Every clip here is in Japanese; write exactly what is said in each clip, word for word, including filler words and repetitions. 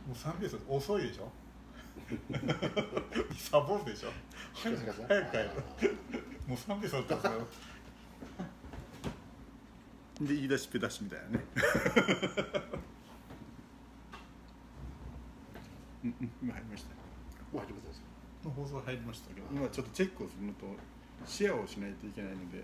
うさんペース遅いでしょサボるでしょ早く早く帰るもうさんペースだったんですよで言い出しっぺ出しみたいなねうんうん今入りましたもう始まったんですか。 放送入りましたけど今ちょっとチェックをするのとシェアをしないといけないので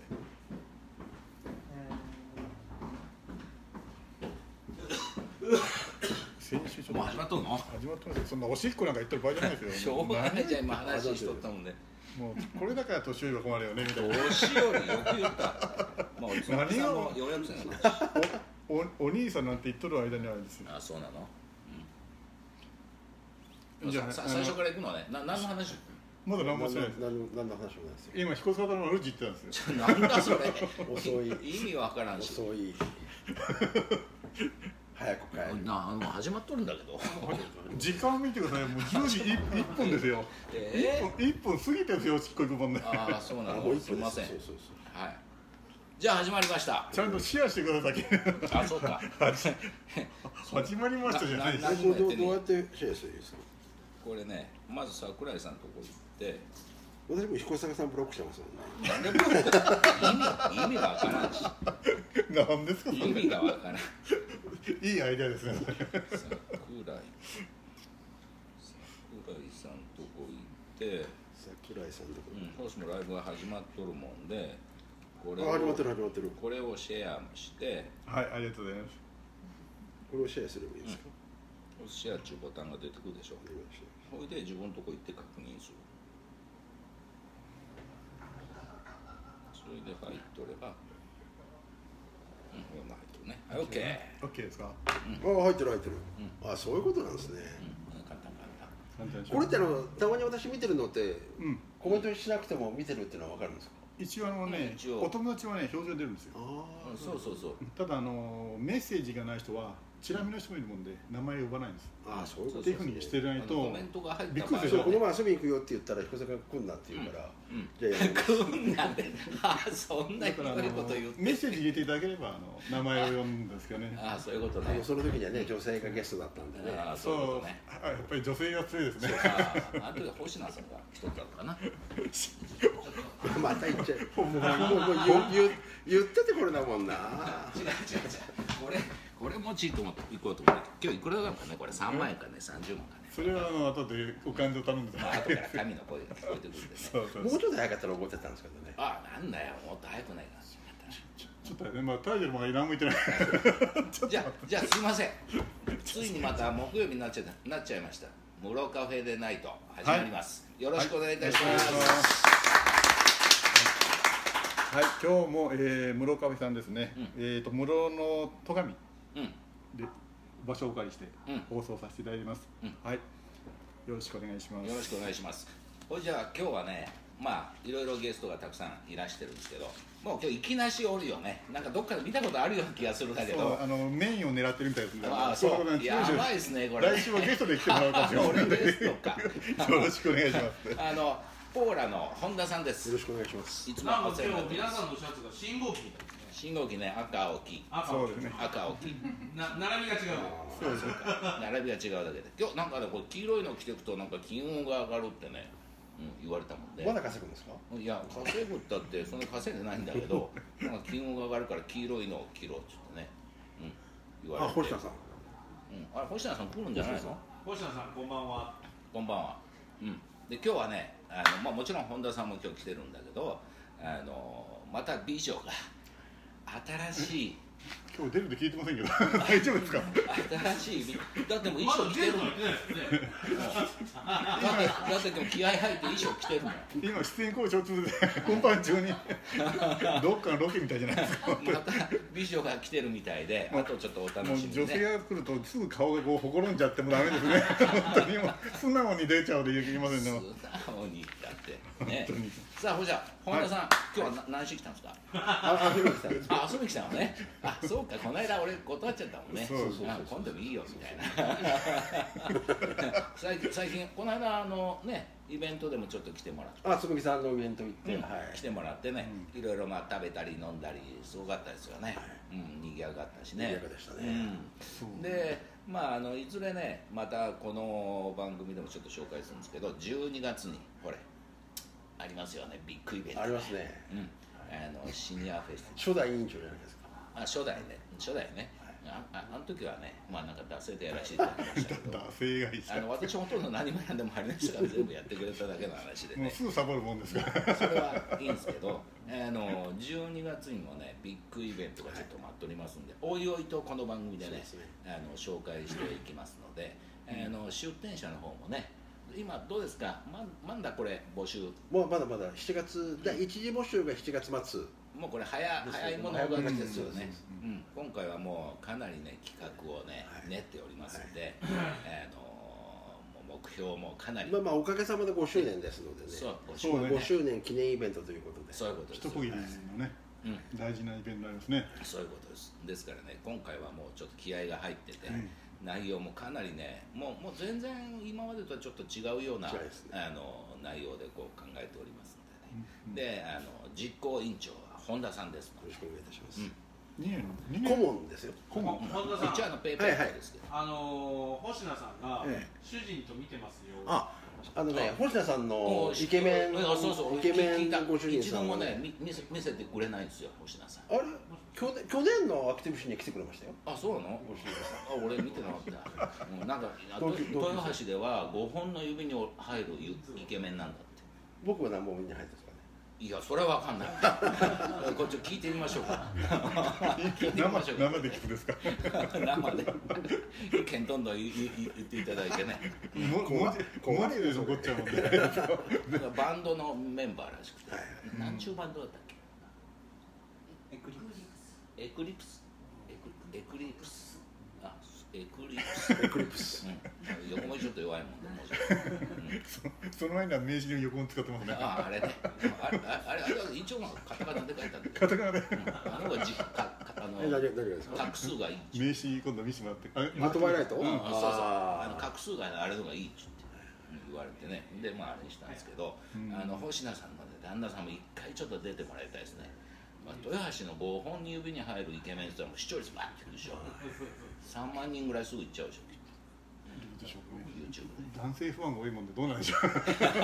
先週ちょっともう始まっとんの？ 始まってますよ。そんなおしっこなんか言ってる場合じゃないですよ。 しょうがないじゃん、今話しとったもんね。 もうこれだから年寄りは困るよねみたいな。 年寄りよく言った。まあ、つまさんのようやくせんの話。 おお兄さんなんて言っとる間にあれですよ。 あ、そうなの？ うん、じゃあ最初から行くのはね、な何の話？ まだ何もしてないです。 何の何の話もないですよ。 今彦坂のルジ言ってたんですよ。 なんだそれ。 遅い。 意味わからんし。 遅い。早く帰る。 なあの始まっとるんだけど。 時間見てください。もうじゅうじいっぷんですよ。 えー、いっぷん過ぎてですよ。しっこ行くもんね。 ああ、そうなの。 もう一すみません。 そうそうそう。 はい。じゃあ始まりました。 ちゃんとシェアしてください。 あ、そうか。 始まりましたじゃないです。 どうどうどうやってシェアしていいですか。 これね、まず桜井さんのとこ行って。 私も彦坂さんブロックしてますもんね。 なんでブロック？意味意味がわからんし。 なんですかそれ。 意味がわからん。 いいアイデアですね。 桜井桜井さんとこ行って桜井さんとこ、 うん、どうしてもライブが始まっとるもんでこれあ、始まってる始まってる。 これをシェアしてはい、ありがとうございます。 これをシェアすればいいですか。 うん、シェアっていうボタンが出てくるでしょ。それで自分のとこ行って確認する。それで入っとれば、うん、これも入っとるね。はい、オッケー。 オッケーですか。 あ、入ってる入ってる。あ、そういうことなんですね。 うん、簡単簡単。 これってあのたまに私見てるのって、 うん、 コメントしなくても見てるっていうのは分かるんですか。 一応あのね、 一応お友達はね表情出るんですよ。 あうん、そうそうそう。 ただあのメッセージがない人はチラ見の人もいるもんで名前呼ばないんです。 あ、そういうことっていうふうにしてないとコメントが入ったびっくりするそう、この前遊びに行くよって言ったら彦坂が来んなって言うから、 うんうん、 じゃあやります。 来んなんで、あ、そんなひどいこと言って。 メッセージ入れていただければあの名前を呼ぶんですけどね。 ああ、そういうことね。 あのその時にはね、女性がゲストだったんでね。 ああ、 そそういうことね。 う、やっぱり女性が強いですね。 ああ、あの時は星名さんが来とったのかな。 また言っちゃう。もうもうもう言う言っててこれだもんな。 違う違う違う。これこれもちいと思って行こうと思って。今日いくらだかね、これ三万円かね、三十万かね。 それはあの後でお金を頼んでた。 まあ後から神の声が聞こえてくるんでね。 そうそう。 もうちょっと早かったら怒ってたんですけどね。 ああ、なんだよ、もっと早くないか。 ちょっとね、まあタイトルも何も言ってない。 じゃあじゃあすいません。ついにまた木曜日になっちゃったなっちゃいました。ムロカフェでナイト始まります。よろしくお願いいたします。 はい、今日も、えー、室カフェさんですね、 うん、 えーと室の戸上うんで場所をお借りしてうん放送させていただきます、 うん、 はい、よろしくお願いします。 よろしくお願いします。ほいじゃあ今日はね、まあいろいろゲストがたくさんいらしてるんですけど、もう今日いきなしおるよね。なんかどっかで見たことあるような気がするんだけど、 あのメインを狙ってるみたいですね。 ああ、そう、 そうやばいですねこれ。 来週はゲストで来てもらうかもしれない。 俺ゲストか。 よろしくお願いします。 あのポーラの本田さんです。 よろしくお願いします。 いつもなんかお世話に今なってます。 日皆さんのシャツが信号機みたいですね。 信号機ね、赤青黄赤そうですね。 赤青黄な並びが違う。 そうですね。 並びが違うだけで、今日なんかねこれ黄色いの着ていくとなんか金運が上がるってね、うん、言われたもんで。 まだ稼ぐんですか。 いや稼ぐったってそんな稼いでないんだけど、なんか金運が上がるから黄色いのを着ろっつってね、うん、言われあ、 て。 星野さん。 うん、あれ星名さん来るんじゃないの？ 星野さんこんばんは。 こんばんは。うん。で今日はね、あのまあもちろん本田さんも今日来てるんだけど、あのまた美女が新しい。 今日出るって聞いてませんけど大丈夫ですか。 新しいだってもう衣まだ装着てるもん。 出るの言ってないですね。 だってだって今日気合入って衣装着てるもん。 今出演交渉中で本番中にどっかのロケみたいじゃないですか。 また美女が来てるみたいで、あとちょっとお楽もうしみに女性ね。 が来るとすぐ顔がこうほころんじゃってもダメですね。本当にもう素直に出ちゃうで言いませんね。 素直にだってね本当に。 さあほじゃ本田さん、今日は何しに来たんですか？ あ、遊びに来たんです。 あ、遊びに来たのね。あ、そうか、この間俺断っちゃったもんね。 そうそうそうあ、今度もいいよみたいな。最近最近この間あのねイベントでもちょっと来てもらって。 あ、つぐみさんのイベント行って、 うんはい。 来てもらってね、いろいろまあ食べたり飲んだりすごかったですよね。うん、賑やかったしね。 賑やかでしたね。 うん、で、 まああのいずれねまたこの番組でもちょっと紹介するんですけど、じゅうにがつにこれありますよね、ビッグイベント、ね、 ありますね、 うん、あのシニアフェス初代委員長じゃないですか。 あ初代ね初代ね、あ, あ, あの時はね、まあなんか惰性でやらせていただきましたけど惰性がいいあの私ほとんど何もやんでも張り出したから全部やってくれただけの話でねもうすぐサボるもんですからそれはいいんですけど、あのじゅうにがつにもねビッグイベントがちょっと待っておりますんで、おいおいとこの番組で ね, ねあの紹介していきますので、あの出店者の方もね今どうですか、ままだこれ募集もうまだまだしちがつ、第一次募集がしちがつ末。 もうこれ早早いものがですよね、うん、今回はもうかなりね企画をね、はい、練っておりますので、はい、あのもう目標もかなりまあまあおかげさまでごしゅうねんですのでね、 そうそうねごしゅうねん記念イベントということで、 そういうことです一区切りのね、うん、大事なイベントになりますね。 そういうことです。ですからね今回はもうちょっと気合が入ってて、うん、内容もかなりねもうもう全然今までとはちょっと違うような、ね、あの内容でこう考えておりますのでね、うん、であの実行委員長は本田さんです。よろしくお願いいたします。 うんにねん顧問ですよ。 顧問本田さん、 一応あのペーパーですけど、 はいはい、あの星名さんが、 ええ、 主人と見てますよ。 あ、あのね星名さんのイケメン、 そうそうイケメンご主人一さん度もね見せ見せてくれないんですよ星名さん。 あれ去年去年のアクティブシーに来てくれましたよ。 あ、そうなの？ ご主人さん。 あ、俺見てなかった。うん、なんか豊橋ではごほんの指に入るイケメンなんだって。 僕は何本指に入ってますかね。 いや、それはわかんない。こっち聞いてみましょうか。 聞いてみましょうか。生で聞くですか。 生で。意見どんどん言っていただいてね。 も文字で残っちゃうもんね。 バンドのメンバーらしくて。何ちゅうバンドだったっけ？エクリプス。エクリプス。エクリプス。あ、エクリプス。 エクリプス。 うん。横文字ちょっと弱いもんで文字。 その前には名詞の横に使ってますね。 あ、あれね。あれあれあれは一応カタカナで書いたんで。 カタカナで。 あのがじかあのえ、何何ですか。 画数がいい。 名詞今度見せてもらって。 まとまらないと。 うん、そうそう。あの画数があれのがいいって言われてね。でまああれにしたんですけど、あの星名さんのね旦那さんも一回ちょっと出てもらいたいですね。まあ、豊橋のごほんに指に入るイケメンって言ったらもう視聴率バーってくるでしょ。さんまんにんぐらいすぐ行っちゃうでしょ。YouTube で男性ファンが多いもんでどうなんでしょう。 本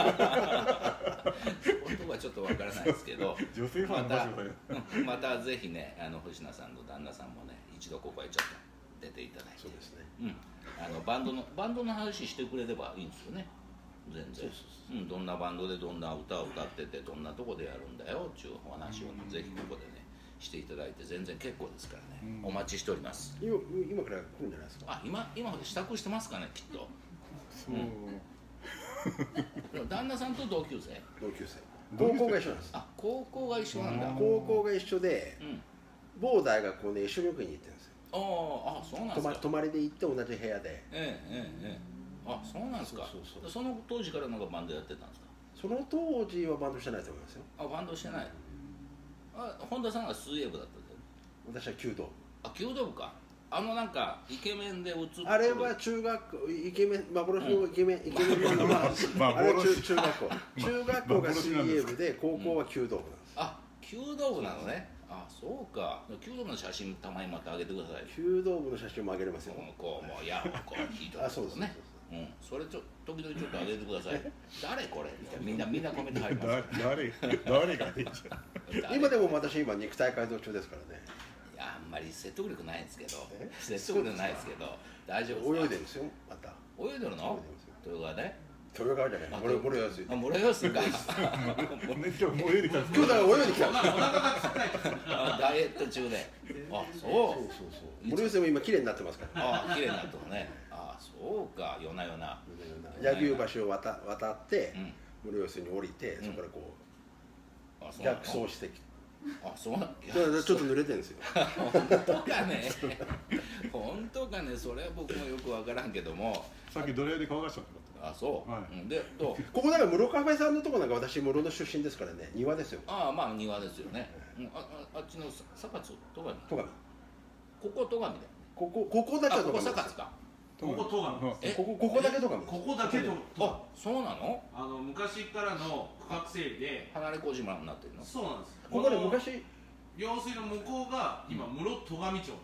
当はちょっとわからないですけど女性ファンまた、うん、またぜひねあの星名さんの旦那さんもね一度ここへちょっと出ていただいて、 そうですね、 うん、あのバンドのバンドの話してくれればいいんですよね。全然うん、どんなバンドでどんな歌を歌っててどんなとこでやるんだよっていうお話を、ね、ぜひここでねしていただいて全然結構ですからね、うん、お待ちしております。 今今から来るんじゃないですか。 あ、今今まで支度してますかねきっと。 そう、 うん、旦那さんと同級生同級生高校が一緒なんです。 あ、高校が一緒なんだ。 高校が一緒で、うん、某大学をね一緒に受けに行ってるんですよ。 ああ、そうなんですか。 泊まりで行って同じ部屋で。 ええええええ。あ、そうなんですか。そうそうそう。その当時からなんかバンドやってたんですか。 その当時はバンドしてないと思いますよ。 あ、バンドしてない。あ、本田さんが水泳部だったんですよ。私は弓道。 あ、弓道部か。あのなんかイケメンで映ってあれは中学校イケメン幻のイケメン、うん、イケメンのまああれは中中学校中学校が水泳部で高校は弓道部なんです。 うん、あ、弓道部なのね。あ、そうか。弓道部の写真たまにまた上げてください。 弓道部の写真も上げれますよ。 こうもうやこう引いてますね。うん、それちょ時々ちょっと上げてください。誰これみんなみんなコメント入ります。 誰誰がいいじゃん。今でも私今肉体改造中ですからね。 いや、あんまり説得力ないんですけど、説得力ないですけど大丈夫ですか。 泳いでるんですよまた。 泳いでるの？豊川で？ 豊川じゃない。室室陽水。 あ、室陽水か。 今日も泳いできた。 今日だから泳いできた。 ダイエット中で。あ、そう。そうそうそう。室陽水も今綺麗になってますから。 あ、綺麗になってるね。あ、そうか。夜な夜な。 柳生橋を渡渡って室陽水に降りてそこからこう逆走してきて。 あ、そうなんだ。 ちょっと濡れてるんですよ。 本当かね。本当かね。それは僕もよくわからんけども。 さっきドライで乾かしたんだ。 あ、そう。 はい。 で、どう？ ここだから室カフェさんのとこなんか私室の出身ですからね。庭ですよ。 ああ、まあ庭ですよね。ああっちの坂津戸上。 戸上。 ここ戸上だよね。 ここここだけ戸上。ここ坂津か。 ここ戸上。 え、ここここだけ戸上。 ここだけ戸上。 あ、そうなの？ あの昔からの区画整理で離れ小島になってるの。 そうなんです。 ここで昔用水の向こうが今室戸上町。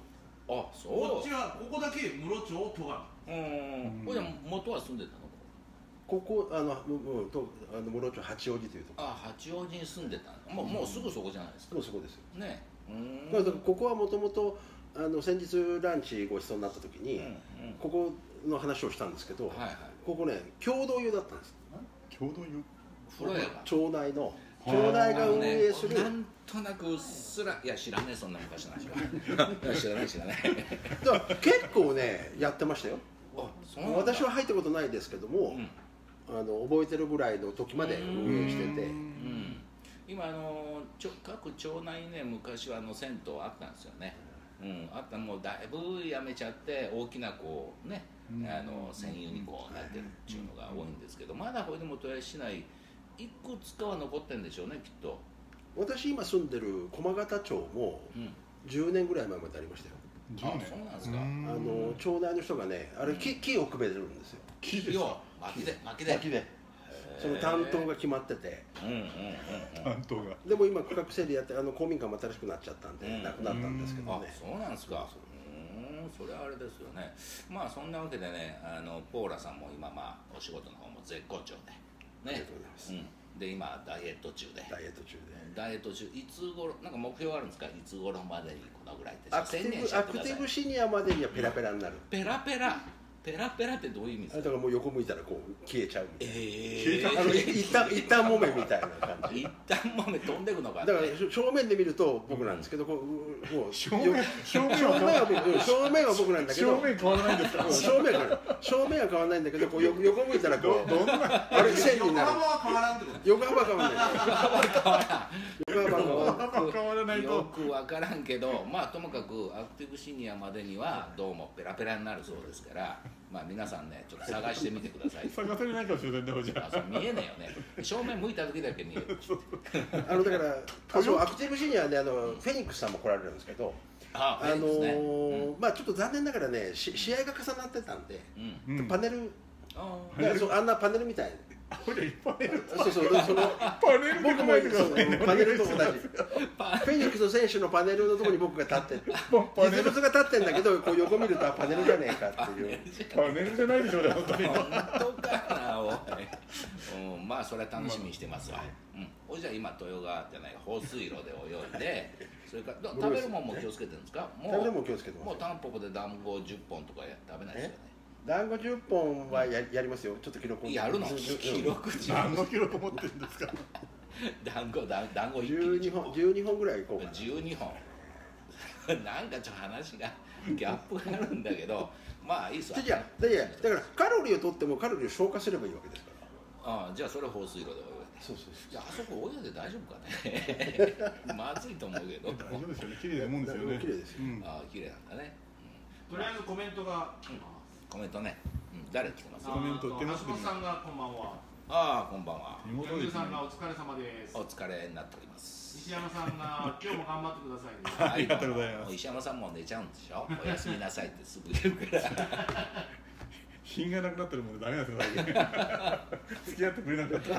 あ、そう。 こっちはここだけ室町戸上。 うん。これ元は住んでたの？ ここあのもうとあの室町八王子というところ。 あ、八王子に住んでたの。もうもうすぐそこじゃないですか。 もうそこですよ。 ね。うん。 だからここはもともとあの先日ランチごちそうになった時に、うんうん、ここの話をしたんですけど、はいはい、ここね共同湯だったんです。 共同湯？ 風呂屋が。 町内の町内が運営する。 ね、なんとなくうっすらいや知らねえそんな昔の話は。知らない知らない。 だから結構ねやってましたよ。 あ、そうなんだ。 私は入ったことないですけども。うん、あの覚えてるぐらいの時まで運営してて、うん、 今あのちょ各町内ね昔はあの銭湯あったんですよね、うん、あったもうだいぶやめちゃって大きなこうね、うん、あの専用にこうなってるっていうのが多いんですけど、まだこれでも豊橋市内いくつかは残ってるんでしょうねきっと。 私今住んでる駒形町もじゅうねんぐらい前までありましたよ。 あ、そうなんですか。あの町内の人がねあれ 木, 木をくべるんですよ。 木ですか。薪で薪で薪でその担当が決まってて、 うんうんうんうん、 担当がでも今区画整理やってあの公民館も新しくなっちゃったんで、うん、なくなったんですけどね。 あ、そうなんですか。うん、それはあれですよね。まあそんなわけでね、あのポーラさんも今まあお仕事の方も絶好調でね。ありがとうございます、うん、で今ダイエット中でダイエット中でダイエット中いつ頃なんか目標あるんですか。いつ頃までにこのぐらいってアクティブアクティブシニアまでにはペラペラになる。 ペラペラペラペラってどういう意味ですか。 だからもう横向いたらこう消えちゃうみたいな。 えー、あの一旦一旦もめみたいな感じ。 一旦もめ飛んでくのか、ね。 だから正面で見ると僕なんですけど、こうもう正面正面は僕正面は僕なんだけど。 正面変わらないんですか。 正面は正面は変わらないんだけど、こう横向いたらこうどんなあれ線になる。 横幅は変わらんってこと。 横幅変わらない。 横幅変わらないとよくわからんけど、まあともかくアクティブシニアまでにはどうもペラペラになるそうですから。まあ皆さんねちょっと探してみてください。 探せれないかもしれないんだじゃあ。 見えねえよね。正面向いた時だけ見える。 あのだからあそうアクティブシニアであのフェニックスさんも来られるんですけど、 あ、 あのーうん、まあちょっと残念ながらねし試合が重なってたんで、うん、パネル、あそうあんなパネルみたいな。 これパネルそうそうそのパネル僕もパネルと同じフェニックスの選手のパネルのところに僕が立って実物が立ってんだけどこう横見るとパネルじゃねえかっていうパネルじゃないでしょうね本当に本当かなおい、うん、まあそれは楽しみにしてますわ、うん、おじゃあ今豊川じゃない放水路で泳いでそれから食べるもんも気をつけてるんですか。もう食べるもん気をつけてます。 もうタンポポで団子じゅっぽんとか食べないですよね。 団子じゅっぽんは や, やりますよ。ちょっと記録やるの記録何の記録持ってるんですか。 団子団子じゅうにほんじゅうにほんぐらいいこうかな。 じゅうにほんなんかちょっと話がギャップがあるんだけどまあいいっすわ。 じゃあだからカロリーを取ってもカロリーを消化すればいいわけですから。 ああじゃあそれ放水路で泳いで。 そうそうそう。 じゃああそこ泳いで大丈夫かね。まずいと思うけど。 大丈夫ですよね。綺麗なもんですよね。 綺麗ですよ。 ああ綺麗なんだね。 とりあえずコメントが。 コメントね、うん、誰来てますか。 コメントってます橋本さんがこんばんは。 ああこんばんは。 妹さんがお疲れ様です。 お疲れになっております。 石山さんが今日も頑張ってくださいね。 ありがとうございます。 石山さんも寝ちゃうんでしょ。おやすみなさいってすぐ言うから。 品がなくなってるもんでダメなんですよ。付き合ってくれなかった。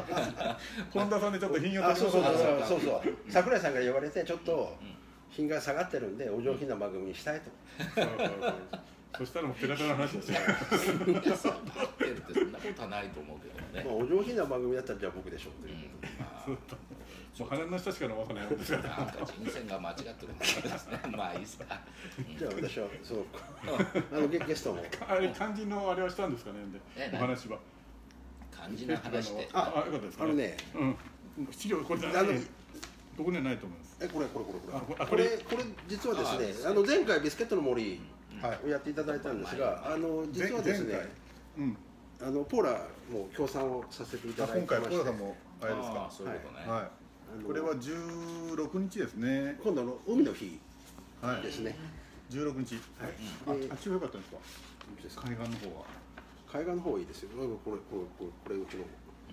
本田さんでちょっと品が足りなかった。そうそうそうそう。桜井さんから言われてちょっと品が下がってるんでお上品な番組にしたいと。 そしたらもうペラペラな話ですよ。 品が下がってるってそんなことはないと思うけどね。 まあお上品な番組だったらじゃあ僕でしょうということで。 もう鼻の下しか伸ばさないわけですから。 なんか人選が間違ってるんですね。まあいいっすか。 じゃあ私はそうあのゲゲストもあれ漢字のあれはしたんですかね。お話は。 漢字の話で。 あ、 あよかったですか。 あのね、 うん。資料これあのどこにはないと思います。 えこれこれこれこれこれこれ実はですねあの前回ビスケットの森をやっていただいたんですがあの実はですねあのポーラも協賛をさせていただいて今回ポーラさんもあれですか。 そういうことね。 はい。これはじゅうろくにちですね。 今度の海の日ですね。 じゅうろくにち。はい。あっちは良かったんですか。海岸の方は。 海岸の方はいいですよ。これこれこれこれうちの。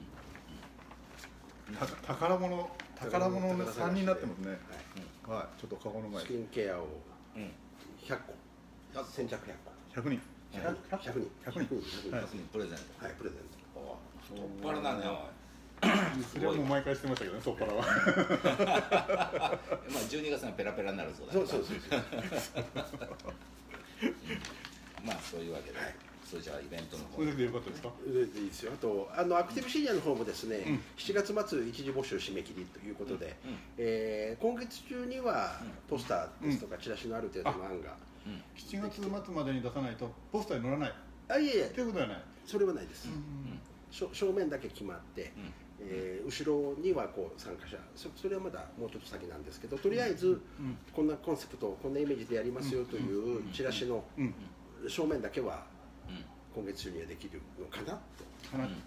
宝物宝物のさんにんになってますね。はい。ちょっとカゴの前。 スキンケアをひゃっこ。先着ひゃっこ。 ひゃくにん。 ひゃくにん。 ひゃくにん。 ひゃくにんプレゼント。 はいプレゼント。太っ腹だねおい。 それはもう毎回してましたけどね、そっからは。 まあじゅうにがつがペラペラになるそうだ。 そうそうそう。 まあそういうわけで、はい、それじゃあイベントの方それでよかったですか？ いいですよ。あとあのアクティブシニアの方もですね、うん、しちがつ末一時募集締め切りということで、うん、えー、今月中にはポスターですとかチラシのある程度の案が、 うん、しちがつ末までに出さないとポスターに載らない。 あ、いえいえ、 ということはない。 それはないです。うん、正面だけ決まって、うん、えー、後ろにはこう参加者 そ, それはまだもうちょっと先なんですけど、とりあえずこんなコンセプト、こんなイメージでやりますよというチラシの正面だけは今月中にはできるのかなと。 かな、うん、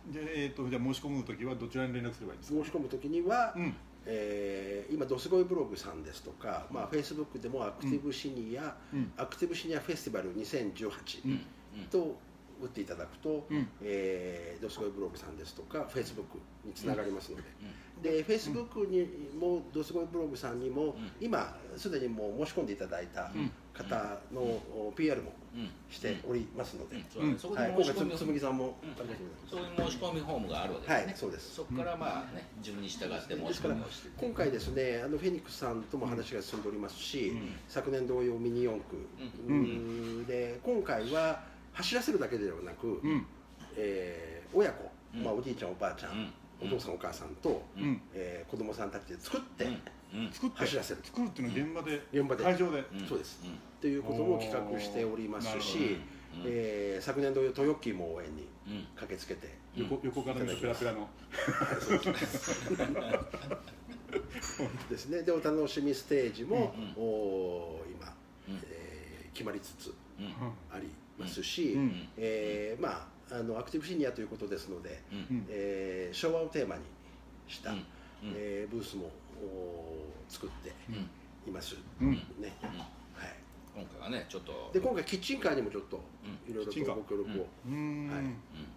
で、えー、とじゃあ申し込むときはどちらに連絡すればいいですか？ 申し込むときには、うん、えー、今どすこいブログさんですとか、まあ、フェイスブックでもアクティブシニア、うん、アクティブシニアフェスティバルにせんじゅうはちと打っていただくと、うん、えー、どすこいブログさんですとかフェイスブックにつながりますので、うん、でフェイスブックにもどすこいブログさんにも、うん、今すでにもう申し込んでいただいた方の ピーアール もしておりますので、今回つむぎさんも、うん、 そういう申し込みフォームがあるわけですね。 はい、そうです。 そこからまあね、自分に従って申し込みをして、 今回ですね、あのフェニックスさんとも話が進んでおりますし、うん、昨年同様ミニ四駆、うん、で今回は走らせるだけではなく、うん、えー、親子、うん、まあ、おじいちゃんおばあちゃん、うん、お父さんお母さんと、うん、えー、子供さんたちで作って、うんうん、作って走らせる作るっていうのは現場で、 現場で会場で、 うん、そうです、うん、ということも企画しておりますし、うん、えー、昨年同様トヨッキーも応援に駆けつけて、 うん、横, 横から見たペラペラのですね。でお楽しみステージも、うん、お今、うん、えー、決まりつつありますし、うん、えー、まああのアクティブシニアということですので、うん、えー、昭和をテーマにした、うん、えー、ブースも作っています、うん、ね、うん、はい。 今回はねちょっとで今回キッチンカーにもちょっといろいろとご協力を、うん、はい、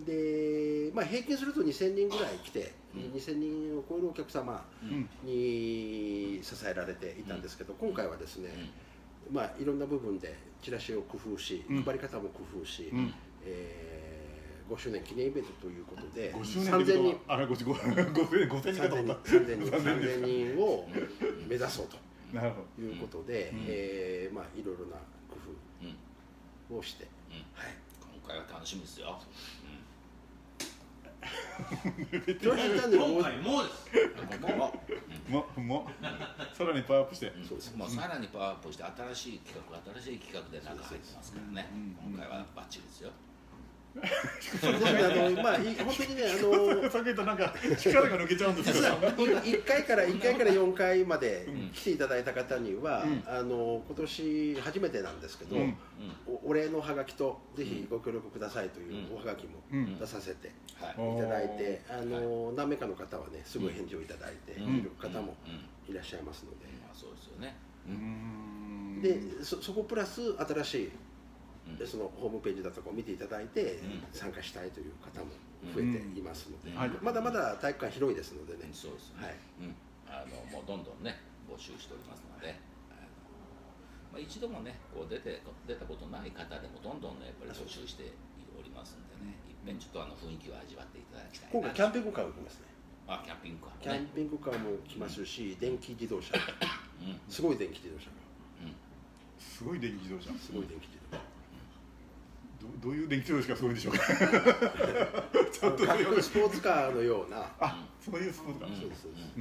で、まあ、平均するとにせんにんぐらい来て、うん、にせんにんを超えるお客様に支えられていたんですけど、今回はですね、まあ、いろんな部分でチラシを工夫し、うん、配り方も工夫し、うん、えー、ごしゅうねん記念イベントということでさんぜんにんあれごせんにんを目指そうということで、うん、えー、まあ、いろいろな工夫をして、 うんうん、はい、今回は楽しみですよ。 今回もです。 ももさらにパワーアップして、 そうです。もうさらにパワーアップして新しい企画、新しい企画で中入ってますからね。今回はバッチリですよ。 あのまあ本当にね、あのさっき言ったなんか力が抜けちゃうんですけど、 いっかいからいっかいからよんかいまで来ていただいた方には、うん、あの今年初めてなんですけど、うん、お, お礼のハガキとぜひご協力くださいというおハガキも出させていただいて、あの何名かの方はねすぐ返事をいただいている方もいらっしゃいますので、 まあそうですよね。 で そ, そこプラス新しいでそのホームページだとかを見ていただいて参加したいという方も増えていますので、うん、まだまだ体育館広いですのでね、 そうですね、はい、うん、あのもうどんどんね募集しておりますので、あの、まあ、一度もねこう出て出たことない方でもどんどんねやっぱり募集しておりますんでね、いっぺんちょっとあの雰囲気を味わっていただきたい。 今回キャンピングカーが来ますね。 あ、キャンピングカー、ね、 キャンピングカーも来ますし、うん、電気自動車、うん、すごい電気自動車が、 うん、すごい電気自動車すごい電気自動車、 ど, どういう電気自動車がすごいでしょうか。 ちょっとスポーツカーのような、 あ、そういうスポーツカー、 うん、そうですそうです。 うん、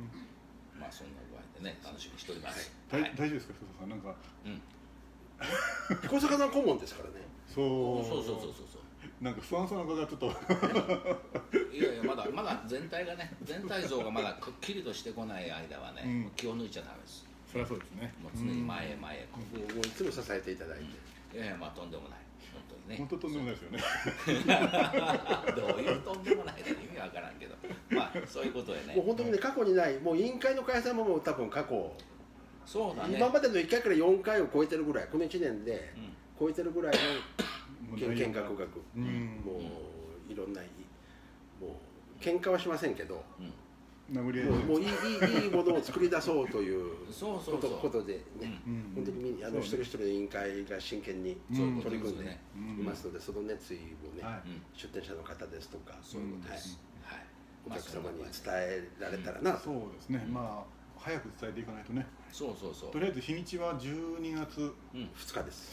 まあそんな具合でね楽しみにしております。 はい、大丈夫ですか、福田さん、なんか、 うん、 彦坂さん顧問ですからね。 そうそうそうそうそう。 なんか不安そうな方がちょっといやいやまだまだ全体がね全体像がまだくっきりとしてこない間はね、うん、気を抜いちゃダメです。 そりゃそうですね。 もう常に前へ前へこう、 うん、もういつも支えていただいて、 うん、いやいやまあとんでもない本当にね。 本当とんでもないですよね。 どういうとんでもないって意味わからんけど、まあそういうことでね。 もう本当にね過去にないもう委員会の開催ももう多分過去。 そうだね。 今までのいっかいからよんかいを超えてるぐらいこのいちねんで超えてるぐらいの。見学学、うん、もういろんなもう喧嘩はしませんけど、 うん、もうもういいいいものを作り出そうということでね、うん、本当にあの一人一人の委員会が真剣に取り組んでいますので、その熱意をね、はい、出展者の方ですとか、そういうことです、はい、お客様に伝えられたらなと、 うん、そうですね、まあ早く伝えていかないとね。 そうそうそう。 とりあえず日にちはじゅうにがつふつかです。 ふつか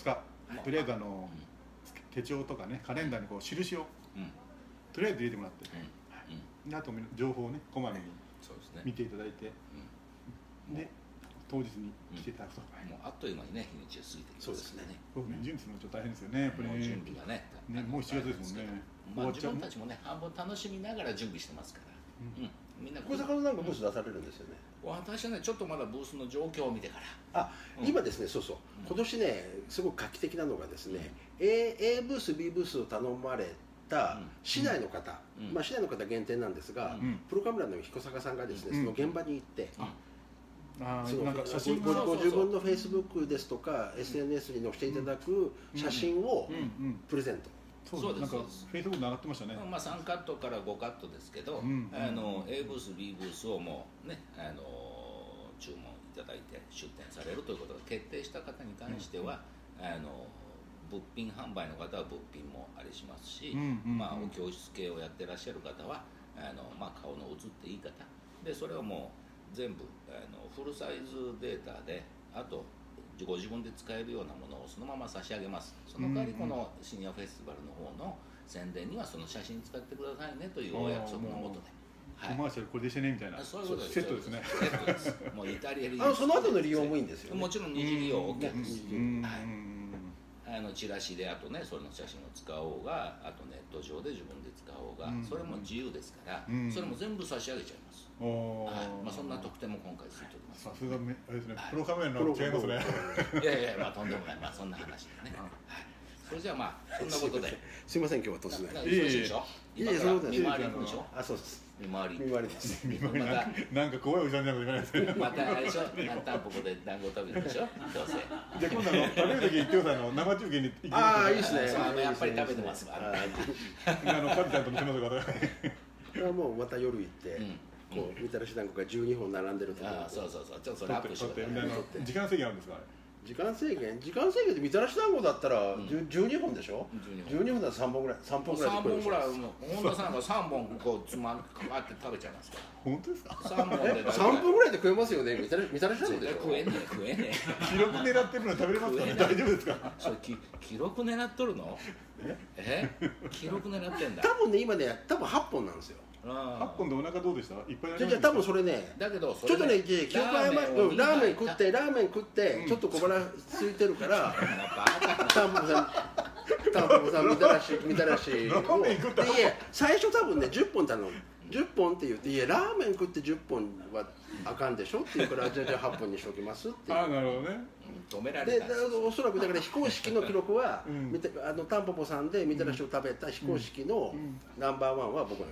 とりあえずあの手帳とかねカレンダーにこう印をとりあえず入れてもらって、であと情報をねこまめに見ていただいて、で当日に来ていただくと、 もうあっという間にね日にちが過ぎてきますね。 そうですね、準備するのちょっと大変ですよね、やっぱりね。 準備がね、 ねもうしちがつですもんね。 まあ自分たちもね半分楽しみながら準備してますから。うん、みんな。 小坂さんなんかブース出されるんですよね。 私はねちょっとまだブースの状況を見てから。 あ、今ですね、そうそう。今年ねすごく画期的なのがですね、A, A ブース B ブースを頼まれた市内の方、まあ市内の方限定なんですが、プロカメラの彦坂さんがですねその現場に行って。 あそのなんか写真ごご自分のフェイスブックですとか エスエヌエス に載せていただく写真をプレゼント。 そうです。なんかフェイスブックに上がってましたね。 まあさんカットからごカットですけど、あの A ブース B ブースをもうねあの注文いただいて出店されるということが決定した方に関しては、あの物品販売の方は物品もありしますし、まあお教室系をやってらっしゃる方はあのまあ顔の写っていい方でそれをもう全部あのフルサイズデータであとご自分で使えるようなものをそのまま差し上げます。その代わりこのシニアフェスティバルの方の宣伝にはその写真使ってくださいねというお約束のもとで、 はい、コマーシャルこれでしてねみたいな、 そういうことです。 セットですね。 セットです。もうイタリアであのその後の利用もいいんですよね。 もちろん二次利用 OK です。 はい、 あのチラシであとねそれの写真を使おうがあとネット上で自分で使おうが、それも自由ですから、それも全部差し上げちゃいます。はい、まあそんな特典も今回ついております。 さすがめあれですね、プロカメラの違いますね。 いやいやまあとんでもない、まあそんな話でね。はい。それじゃあまあそんなことで。 すみません今日は突然。 いいでしょ。 いいですそうです。 見回り行くでしょ。 あそうです。 見回り。 見回りです。 見回りなんか怖いおじさんじゃないですか。 またあれでしょ。タンポポで団子食べるでしょ。どうせ。 じゃあ今度あの食べる時言ってください、あの生中継に行きます。 ああいいですね。 やっぱり食べてますわ。 あのカズちゃんと見せますから。 これはもうまた夜行って。こうみたらし団子がじゅうにほん並んでるところ。 ああそうそうそう。ちょっとそれアップして。 時間制限あるんですか。 時間制限時間制限でみたらし団子だったらじゅうにほんでしょ。じゅうにほんだとさんぼんぐらいさんぼんぐらい。 さんぼんぐらい本田さんがさんぼんこうつまんこうやって食べちゃいますから。 本当ですか。 さんぼんでさんぼんぐらいで食えますよね。みたらみたらし団子でしょ。 食えねえ食えねえ。 記録狙ってるの食べれますかね。大丈夫ですか。 それき記録狙っとるの？え？記録狙ってんだ。 多分ね今ね多分はっぽんなんですよ。 はっぽんでお腹どうでした？いっぱいありました。 じゃあ多分それね。 だけどちょっとね記憶曖昧。ラーメン食ってラーメン食ってちょっと小腹空いてるから。タンポポさんタンポポさんみたらしみたらし。いや最初多分ねじゅっぽん頼む。じゅっぽんって言っていやラーメン食ってじゅっぽんはあかんでしょって言うからじゃあじゃあはっぽんにしときますっていう。 あなるほどね。 止められた。 でおそらくだから非公式の記録はあのタンポポさんでみたらしを食べた非公式のナンバーワンは僕なんです。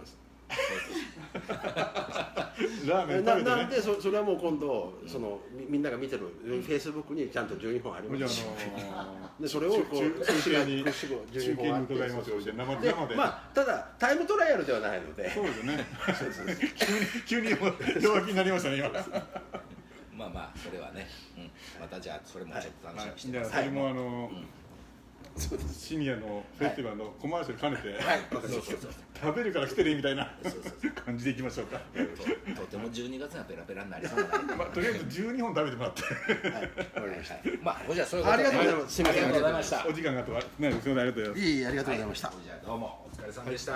ラーメン食べてね。 なんで そ, それはもう今度その み, みんなが見てるフェイスブックにちゃんとじゅうにほんあります。でそれをこう中継に中継に伺いますよ。生で生で。 まあただタイムトライアルではないので。 そうですね。急に急に弱気になりましたね今。 まあまあそれはね。またじゃあそれもちょっと楽しみにしてます。それもあの。シニアのフェスティバルのコマーシャル兼ねて、はい、食べるから来てねみたいな感じでいきましょうか。 とてもじゅうにがつがペラペラになりそうな。 まあとりあえずじゅうにほん食べてもらって。 はい、わかりました。 まあじゃあそういうことで。ありがとうございます。すみません。 ありがとうございました。 お時間があとはね、すみませんありがとうございます。 いいありがとうございました。 じゃあどうもお疲れ様でした。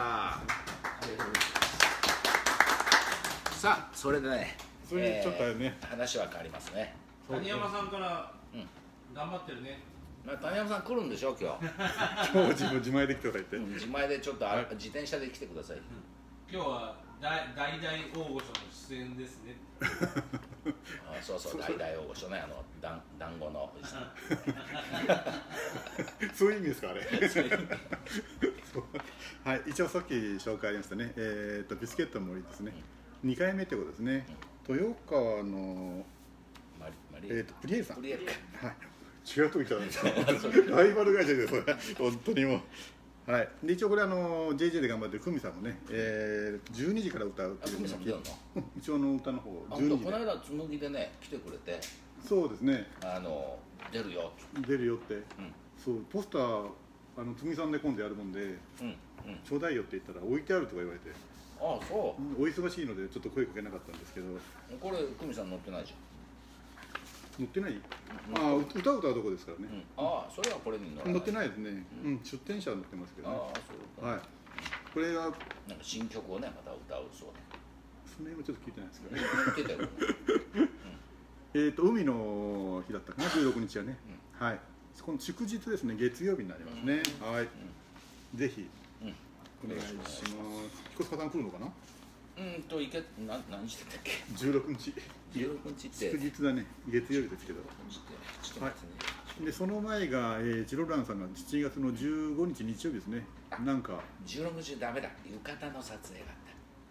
さあそれでね、 それでちょっとね話は変わりますね。 谷山さんから頑張ってるね。 谷山さん来るんでしょ今日。 今日自分自前で来てくださいって。 自前でちょっと自転車で来てください。 今日は大大大大御所の出演ですね。 あそうそう大大大御所ねあの団団子の。 そういう意味ですかあれ。はい一応さっき紹介ありましたね。えっとビスケットの森ですね。にかいめってことですね。豊川のえっとプリエルさん。プリエル。はい。違うとこ行ったんですよ。ライバル会社ですよ。本当にもう。はい。で一応これあの ジェイジェー で頑張ってる久美さんもね、えー、じゅうにじから歌うっていうのを一応の歌の方じゅうにじで。この間紬でね来てくれて。 そうですね。 あの出るよ。 出るよって。うん、そうポスターあの紬さんで今度やるもんで、うんうん、ちょうだいよって言ったら置いてあるとか言われて。 ああそう。 お忙しいのでちょっと声かけなかったんですけど。 これ久美さん乗ってないじゃん。 乗ってない？ああ、歌う歌はどこですからね。 ああ、それはこれに乗ってないですね。うん、出店者は乗ってますけどね。 ああ、そうはい。これがなんか新曲をね、また歌うそうで。 その辺もちょっと聞いてないですけどね。 言ってたよ。 えっと海の日だったかな、じゅうろくにちはね。はい。この祝日ですね、月曜日になりますね。はい。ぜひお願いします。彦坂さん来るのかな？ うんといけな何してたっけ？ じゅうろくにち。 じゅうろくにちって祝日だね。月曜日ですけど。はい。でその前が、えー、ジロランさんがしちがつのじゅうごにち日曜日ですね。なんかじゅうろくにちダメだ。浴衣の撮影があった。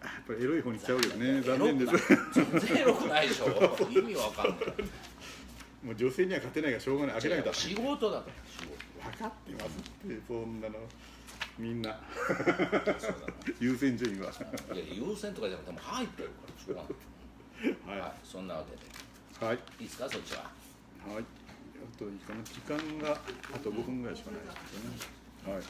やっぱりエロい方に行っちゃうよね。残念です。 全然エロくないでしょ。意味わかんない。 もう女性には勝てないがしょうがない。諦めた。 仕事だと。仕事。 分かってますってそんなのみんな優先順位は。 いや優先とかじゃなくても入ってるからしょうがない。はい。そんなわけで。はい。いいですかそっちは。 はい。あといいかな。時間があとごふんぐらいしかないですけどね。はい。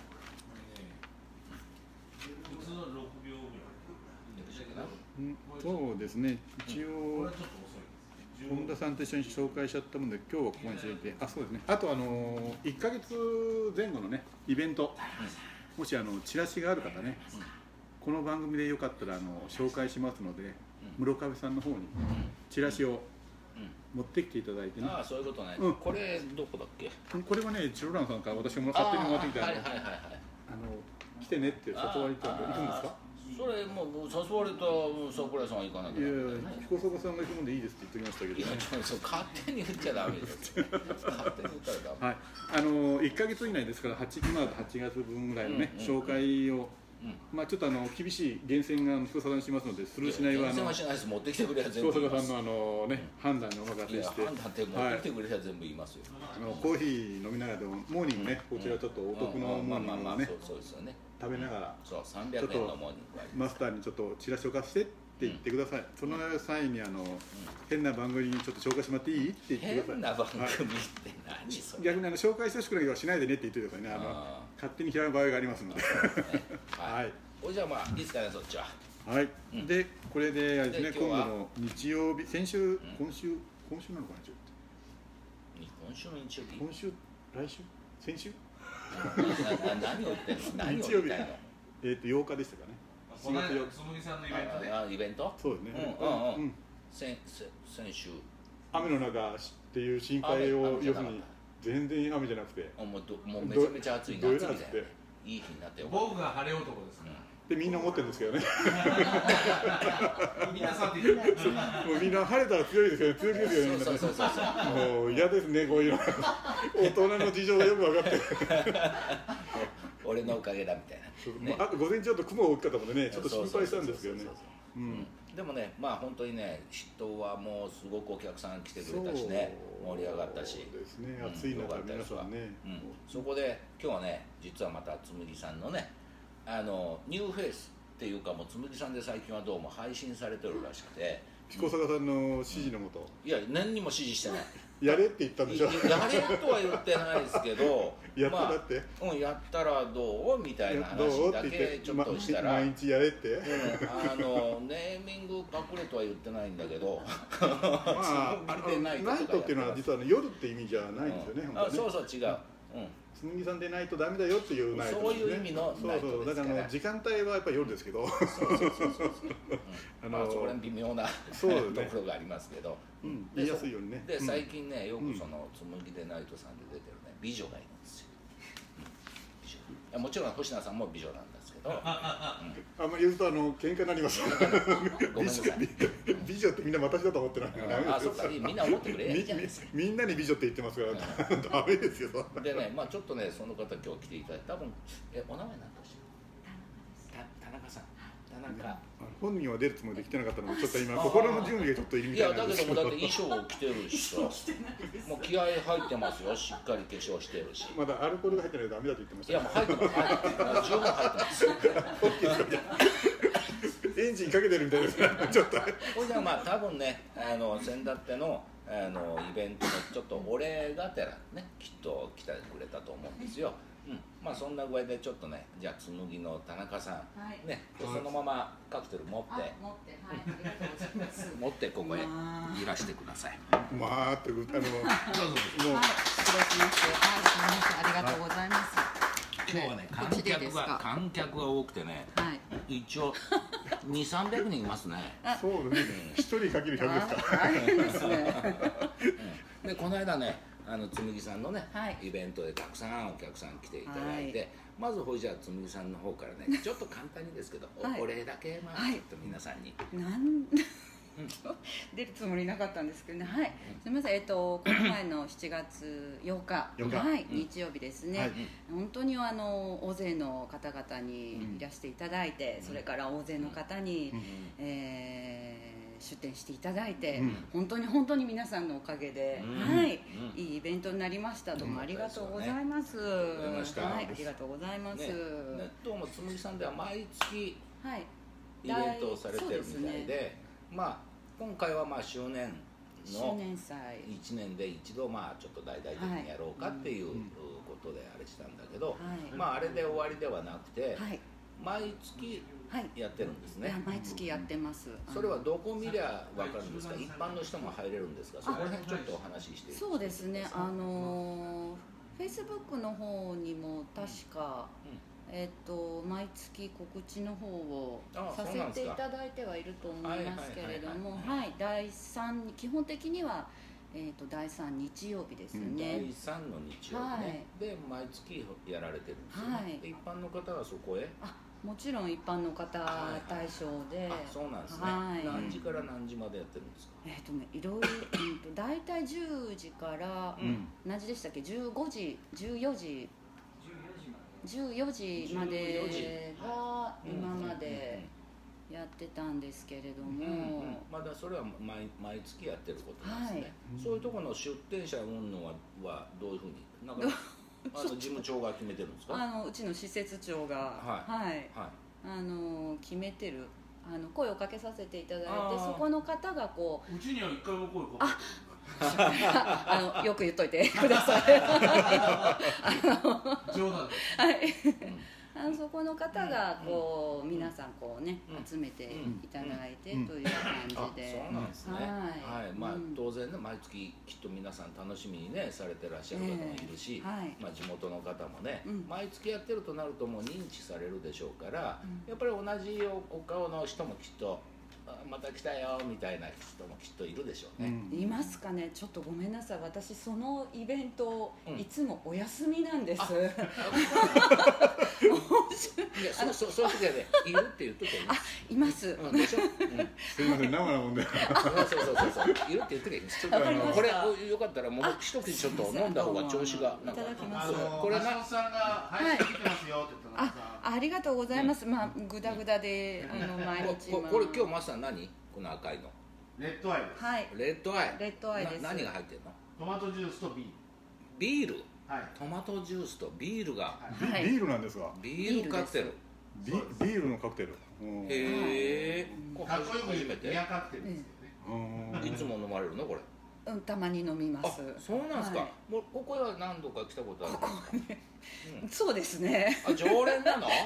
普通のろくびょうぐらい。 そうですね。一応本田さんと一緒に紹介しちゃったもんで今日はここに連れて、あ、そうですね。あとあのいっかげつぜん後のねイベント、もしあのチラシがある方ね、この番組でよかったらあの紹介しますので、室壁さんの方にチラシを持ってきていただいてね。 ああ、そういうことね。これどこだっけ？ これはね、チロランさんから私が勝手にもらってきた。 はいはいはいはい。 あの来てねって誘われたんで行くんですか？ それもう誘われた桜井さんは行かなきゃ。いやいや、 彦坂さんが行くもんでいいですって言ってきましたけど、ね。 いや、そう勝手に言っちゃダメですよ。勝手に言ったらダメ。 はい。あのいっかげつ以内ですからはち今だとはちがつぶんぐらいのね、紹介を。まあちょっとあの厳しい厳選が彦坂さんしますので、するしないはあの厳選はしないです。持ってきてくれや全部彦坂さんのあのね判断にお任せして。 判断って持ってきてくれや全部言いますよ。 あのコーヒー飲みながらでもモーニングね、こちらちょっとお得のモーニングをねそうですよね。 食べながら、 そうさんびゃくえんのモーニングマスターにちょっとチラシを貸してって言ってください。その際にあの変な番組にちょっと紹介してもらっていいって言ってください。 変な番組って何それ？ 逆にあの紹介してほしくないけどしないでねって言ってくださいね。あの勝手に嫌う場合がありますので。 はい。じゃあまあいいですかねそっちは。 はい。でこれであれですね、今度の日曜日、先週今週今週なのかなちょっと。 今週の日曜日。 今週来週先週。 何を言ってんの？何を日曜日。えっとようかでしたかね。 しがつよっか。つむぎさんのイベントで。 あ、イベント？ そうですね。 うんうん。先先週。 雨の中っていう心配を要するに全然雨じゃなくて。 もうもうめちゃめちゃ暑い夏みたいな。いい日になってよ。 僕が晴れ男ですね。 でみんな思ってるんですけどね。 みんなさって言う。もうみんな晴れたら強いですよね。強気ですよね。 そうそうそうそう。 もう嫌ですねこういうの。大人の事情がよく分かってる。 俺のおかげだみたいな。 あと午前中ちょっと雲が大きかったのでね、ちょっと心配したんですけどね。 でもね、まあ本当にね、人はもうすごくお客さん来てくれたしね、盛り上がったし。 そうですね。暑い中皆さんね。 そこで今日はね、実はまたつむぎさんのね。あのニューフェイスっていうかもうつむぎさんで最近はどうも配信されてるらしくて、 彦坂さんの指示のもと、 いや何にも指示してない。 やれって言ったんでしょ。 やれとは言ってないですけど、 やったらって、 まあ、うん、やったらどうみたいな話だけちょっとしたら、 毎日やれって、うん、 あのネーミング隠れとは言ってないんだけど、 まあナイトっていうのは実は、ね、夜って意味じゃないんですよね。 うん、あ、そうそう違う。うんつむぎさんでないとダメだよっていうナイトですね。 そういう意味のナイトですから。 そうそう、だから時間帯はやっぱり夜ですけど。 そうそうそうそうそう。あのそこら微妙なところがありますけど。 言いやすいようにね。 で最近ねよくそのつむぎでナイトさんで出てるね美女がいるんですよ。美女。もちろん星名さんも美女なんですけど。 あんまり言うとあの喧嘩になります。 ごめんなさい。 美女ってみんな私だと思ってない。 あ、そうか、みんな思ってくれ。 みんなに美女って言ってますからダメですよ。 でね、まあちょっとねその方今日来ていただいて、多分えお名前なんだし。田中さん。田中。 本人は出るつもりで来てなかったのでちょっと今心の準備がちょっといるみたいなんですけど。 いやだけどもだって衣装を着てるしさ、もう気合入ってますよ。しっかり化粧してるし。 まだアルコールが入ってないとダメだと言ってました。 いやもう入ってます。入って十分入ってます。 エンジンかけてるみたいですね。ちょっと。 これじゃまあ多分ね、あの先だってのあのイベントのちょっとお礼がてらね、きっと来てくれたと思うんですよ。 うん、まあそんな具合でちょっとね、じゃあ紬の田中さん、 はい、 ね、そのままカクテル持って、 持って、はい、ありがとうございます。 持ってここへいらしてください。 まあってあの、もう、はい、失礼します。 はい、すみません、ありがとうございます。 今日はね、観客が観客が多くてね、 はい、 一応にさんびゃくにんいますね。 そうですね。一人かけるひゃくですか。 大変ですね。 でこの間ね、あの紬さんのね、 はい、 イベントでたくさんお客さん来ていただいて、はい、まずほいじゃあ紬さんの方からね、ちょっと簡単にですけど、はい、お礼だけまあ、はい、ちょっと皆さんに。 なん出るつもりなかったんですけどね。はい、すみません。えっとこの前のしちがつようか、はい、日曜日ですね。はい、本当にあの大勢の方々にいらしていただいて、うん、それから大勢の方に、うん、えー出店していただいて、うん、本当に本当に皆さんのおかげで、うん、はい、うん、いいイベントになりました。どうもありがとうございます。 うん、 はい、ありがとうございます。ね、 ね、どうも紬さんでは毎月イベントをされてるみたいで、ね、まあ今回はまあ周年のいちねんで一度まあちょっと大々的にやろうかっていうことであれしたんだけど、はい、まああれで終わりではなくて、はい、毎月やってるんですね。 はい、毎月やってます。 それはどこ見りゃ分かるんですか？一般の人も入れるんですか？そこら辺ちょっとお話ししていそうですね。あのフェイスブックの方にも確か、うん、えっと毎月告知の方をさせていただいてはいると思いますけれども、はい、だいさん基本的にはえー、とだいさん日曜日ですね、うん、 だいさんの日曜日ね、はい、で毎月やられてるんですよね、はい、で一般の方はそこへあもちろん一般の方対象で、はいはい、 あそうなんですね、はい、何時から何時までやってるんですか？ えっ、ー、とねいろいろ、うん、と大体じゅうじから、うん、何時でしたっけじゅうごじじゅうよじじゅうよじまでが今までやってたんですけれども、うんうん、 まだそれは 毎, 毎月やってることなんですね、はい、そういうところの出店者云々ははどういうふうになんかあの事務長が決めてるんですか？ あのうちの施設長が、はいはいはい、あの決めてるあの声をかけさせていただいて、そこの方がこううちには一回も声かけてあのよく言っといてください冗談ではい、あのそこの方がこう、うん、皆さんこうね、うん、集めていただいて、うん、という感じで、 そうなんですね、はい、はい、まあ、当然ね毎月きっと皆さん楽しみにねされてらっしゃる方もいるし、えーはい、まあ、地元の方もね、うん、毎月やってるとなるともう認知されるでしょうから、うん、やっぱり同じお顔の人もきっとまた来たよみたいな人もきっといるでしょうね、 うん、いますかね。ちょっとごめんなさい、私そのイベント、うん、いつもお休みなんです。いやそそそういう時はねいるって言っとけばいい。 あいます、 うん、でしょ、うん、 すいません生なもんでそうそうそうそういるって言ってけばいいんです。ちょっとあのこれよかったらもう一口ちょっと飲んだ方が調子がいただきます。 これなさんが配信来てますよって言ったら、 あありがとうございます、うん、まあグダグダで、うん、あの毎日こ, これ今日マスター何この赤いのレッドアイです。 はい、 レッドアイレッドアイです。 何が入ってるの？ トマトジュースとビール。 ビール、 はい、 トマトジュースとビールが、 はい、ビールなんですか？ ビールカクテル。 ビ, ビールのカクテル。へえ。 かっこよく言うとビアカクテルですよね。 いつも飲まれるのこれ？ うん、たまに飲みます。 そうなんですか、はい、もうここは何度か来たことあるんですか？ここね、 うん、そうですね。 あ、常連なの？ はい。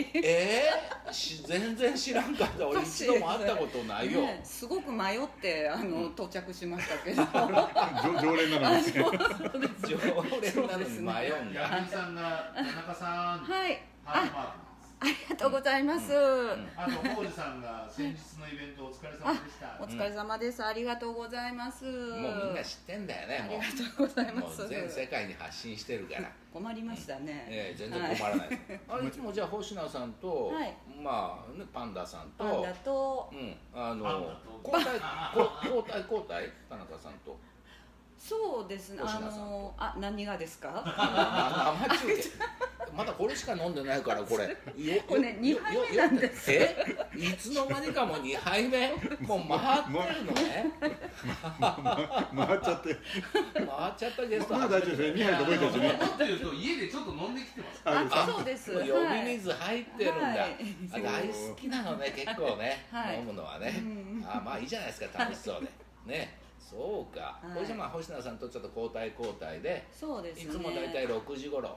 えー、し全然知らんかった。俺一度も会ったことないよ、 ね、すごく迷ってあの、うん、到着しましたけど常連なのに常連なのに迷うんだ。 八木さんが田中さん、 はい、 ハートマーク。 ありがとうございます、うんうん、あと浩二さんが先日のイベントお疲れ様でした。 お疲れ様です、ありがとうございます。 もうみんな知ってんだよね。もうありがとうございます。 もう全世界に発信してるから困りましたね、 うん、えー、全然困らないです、はい、あれいつもじゃあ星名さんと、はい、まあねパンダさんとパンダと、 うん、あの交代交代交代田中さんと。 そうですね。あのあ何がですか？ 生中継。まだこれしか飲んでないからこれ。 これねにはいめなんです。 え？いつの間にかもうにはいめ。もう回ってるのね。 回っちゃって。 回っちゃったゲスト。 まあ大丈夫ですね。にはい覚えてるしね。 持ってる人家でちょっと飲んできてます。 あ、そうです。 呼び水入ってるんだ。大好きなのね結構ね。飲むのはね。あ、まあいいじゃないですか楽しそうで。ね。そうか、はい、これじゃまあ星名さんとちょっと交代交代で、 そうですね、 いつもだいたいろくじ頃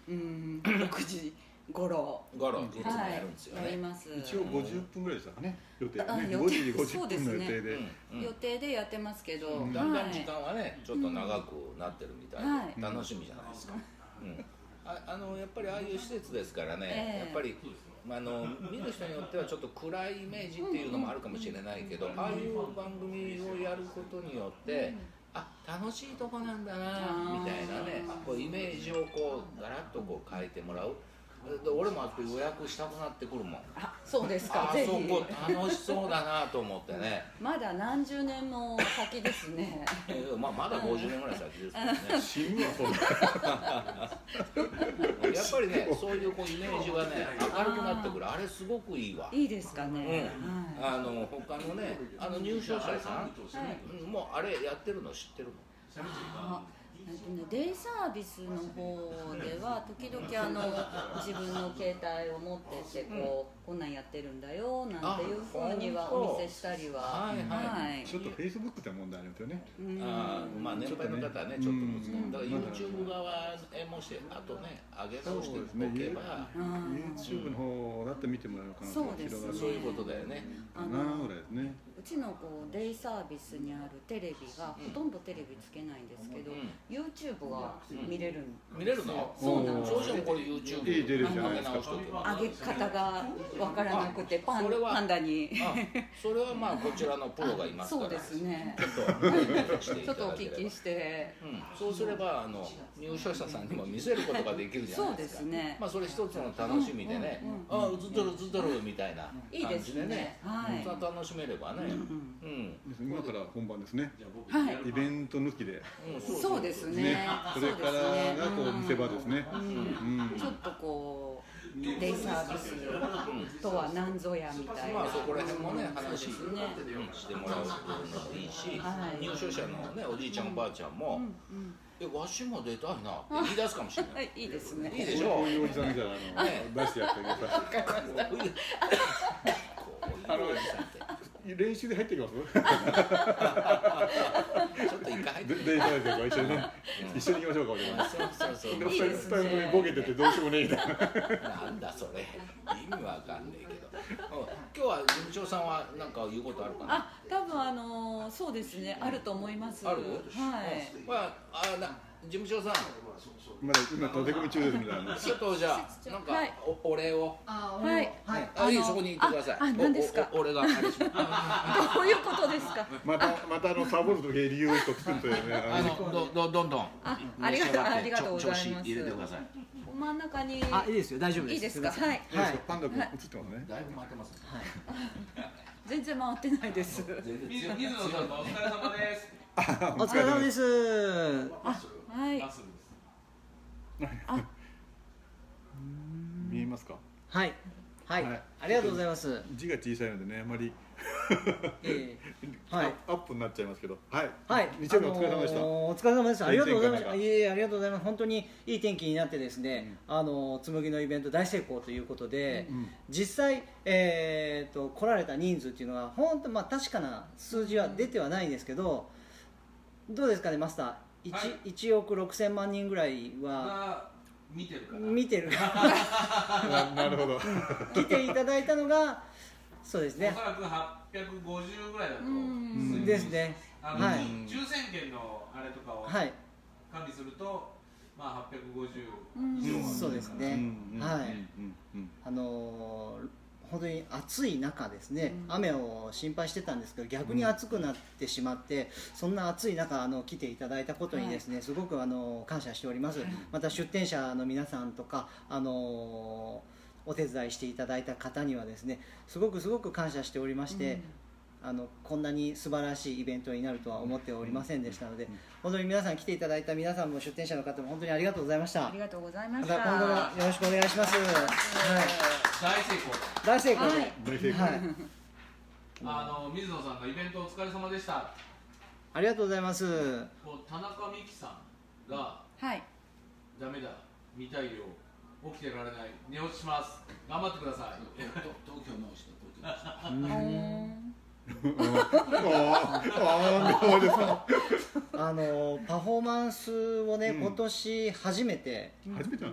うんろくじ頃頃いつもやるんですよね、 はい、やります。 一応ごじゅっぷんぐらいでしたかね、予定あね、 予定ごじごじゅっそうですねぷんの予定で、 うんうん予定でやってますけど、 うんだんだん時間はねちょっと長くなってるみたいで、 はい楽しみじゃないですか、うんああのやっぱりああいう施設ですからね、 ええやっぱりあの見る人によってはちょっと暗いイメージっていうのもあるかもしれないけど、ああいう番組をやることによって、あ楽しいとこなんだなみたいなね、こうイメージをこうガラッとこう変えてもらう。で俺もあそこ予約したくなってくるもん。 あそうですか。 あぜひそこ楽しそうだなと思ってね。 まだ何十年も先ですね。 まあまだごじゅうねんぐらい先ですけどね。 死ぬわそうだ。 やっぱりね、そういうこうイメージがね明るくなってくる。あれすごくいいわ。 いいですかね。 うん、あの他のね、あの入賞者さん、うん、もうあれやってるの知ってるの？ あえっとね、デイサービスの方では時々あの自分の携帯を持ってってこう、うん、こんなんやってるんだよなんていうふうにはお見せしたりは、 はいはい、 はい、 ちょっとフェイスブックって問題ありますよね。 あまあ年配の方はねちょっと難しい。だから YouTube 側へもしてあとね上げ直しておけば、 YouTube の方だって見てもらえるかなと広がる。 そういうことだよね。 かなぐらいですね。 うちのこうデイサービスにあるテレビがほとんどテレビつけないんですけど、うん、YouTube は見れるんですよ。 見れるの？ そうなんです。 そうしてもこれ YouTube いい出るじゃないですか。 上げ方がわからなくてパンパンダに。 それはまあこちらのプロがいますから。 そうですね。 ちょっとちょっとお聞きして、 うん、そうすればあの入賞者さんにも見せることができるじゃないですか。 そうですね。 まあそれ一つの楽しみでね、うんうんうん、あ映っとる映っとるみたいな感じでね、 はい、 楽しめればね。 うん。 今から本番ですね。 はい。 イベント抜きで。 そうですね。 それからがこう見せ場ですね。 ちょっとこうデイサービスとは何ぞやみたいな。 まあそこら辺もね話してもらうのもいいし、入賞者のねおじいちゃんおばあちゃんも。え、わしも出たいなって言い出すかもしれない。 いいですね。 いいでしょ。 こういうおじさんみたいなの出してやってください。 わかりました。 こういうおじさんって。 練習で入ってきます。 ちょっと一回入ってきて。練習で一緒にね、一緒に行きましょうか。 そうそうそう。 いいですね。 二人ボケててどうしようもねえみたいな。 なんだそれ。意味わかんねえけど。今日は事務長さんは何か言うことあるかな。 あ、多分あのそうですね、あると思います。 ある？ はい。 まああな事務長さん。 まだ今立て込み中ですみたいな。 ちょっとじゃあなんかお礼を。 はい。 あ、いいそこに行ってください。 あ、何ですか。 俺があれします。 どういうことですか。 またまたあのサボる時理由を一つ作るというね。 あのどどどんどん。 あ、ありがとうありがとうございます。 入れてください。 真ん中に。 あ、いいですよ、大丈夫です。 いいですか。はい。 はい。パンダ君映ってますね。 だいぶ回ってます。 はい。 全然回ってないです。 水野さんお疲れ様です。 お疲れ様です。 あ、はい。 あ、見えますか。 はい。はい。ありがとうございます。 字が小さいのでね、あまり。 ええ、はい。 アップになっちゃいますけど。はい。 はい。 日曜日お疲れ様でした。 お疲れ様です。ありがとうございました。いえいえ、ありがとうございます。本当にいい天気になってですね、あの紬のイベント大成功ということで、実際えっと来られた人数っていうのは本当まあ確かな数字は出てはないんですけど、どうですかねマスター。一、はい、いちおくろくせんまん人ぐらいは見てるかな見てるな, なるほど、うん、 来ていただいたのがそうですねおそらくはっぴゃくごじゅうぐらいだとですね。 あの、はい、抽選券のあれとかを管理すると、はい、まあはっぴゃくごじゅう以上はそうですね。はいあのー本当に暑い中ですね、うん、雨を心配してたんですけど逆に暑くなってしまって、うん、そんな暑い中あの来ていただいたことにですね、はい、すごくあの感謝しております、はい、また出店者の皆さんとかあのお手伝いしていただいた方にはですねすごくすごく感謝しておりまして、うん、あのこんなに素晴らしいイベントになるとは思っておりませんでしたので、うん、本当に皆さん来ていただいた皆さんも出店者の方も本当にありがとうございました。 ありがとうございました。 また今後もよろしくお願いします。はい大成功大成功で、 はいはい、 あの水野さんのイベントお疲れ様でした。 ありがとうございます。 田中美希さんが、 はい、 ダメだ見たいよ起きてられない寝落ちします頑張ってください。 東京の人東あのパフォーマンスをね、うん、今年初めて初めてなんですか。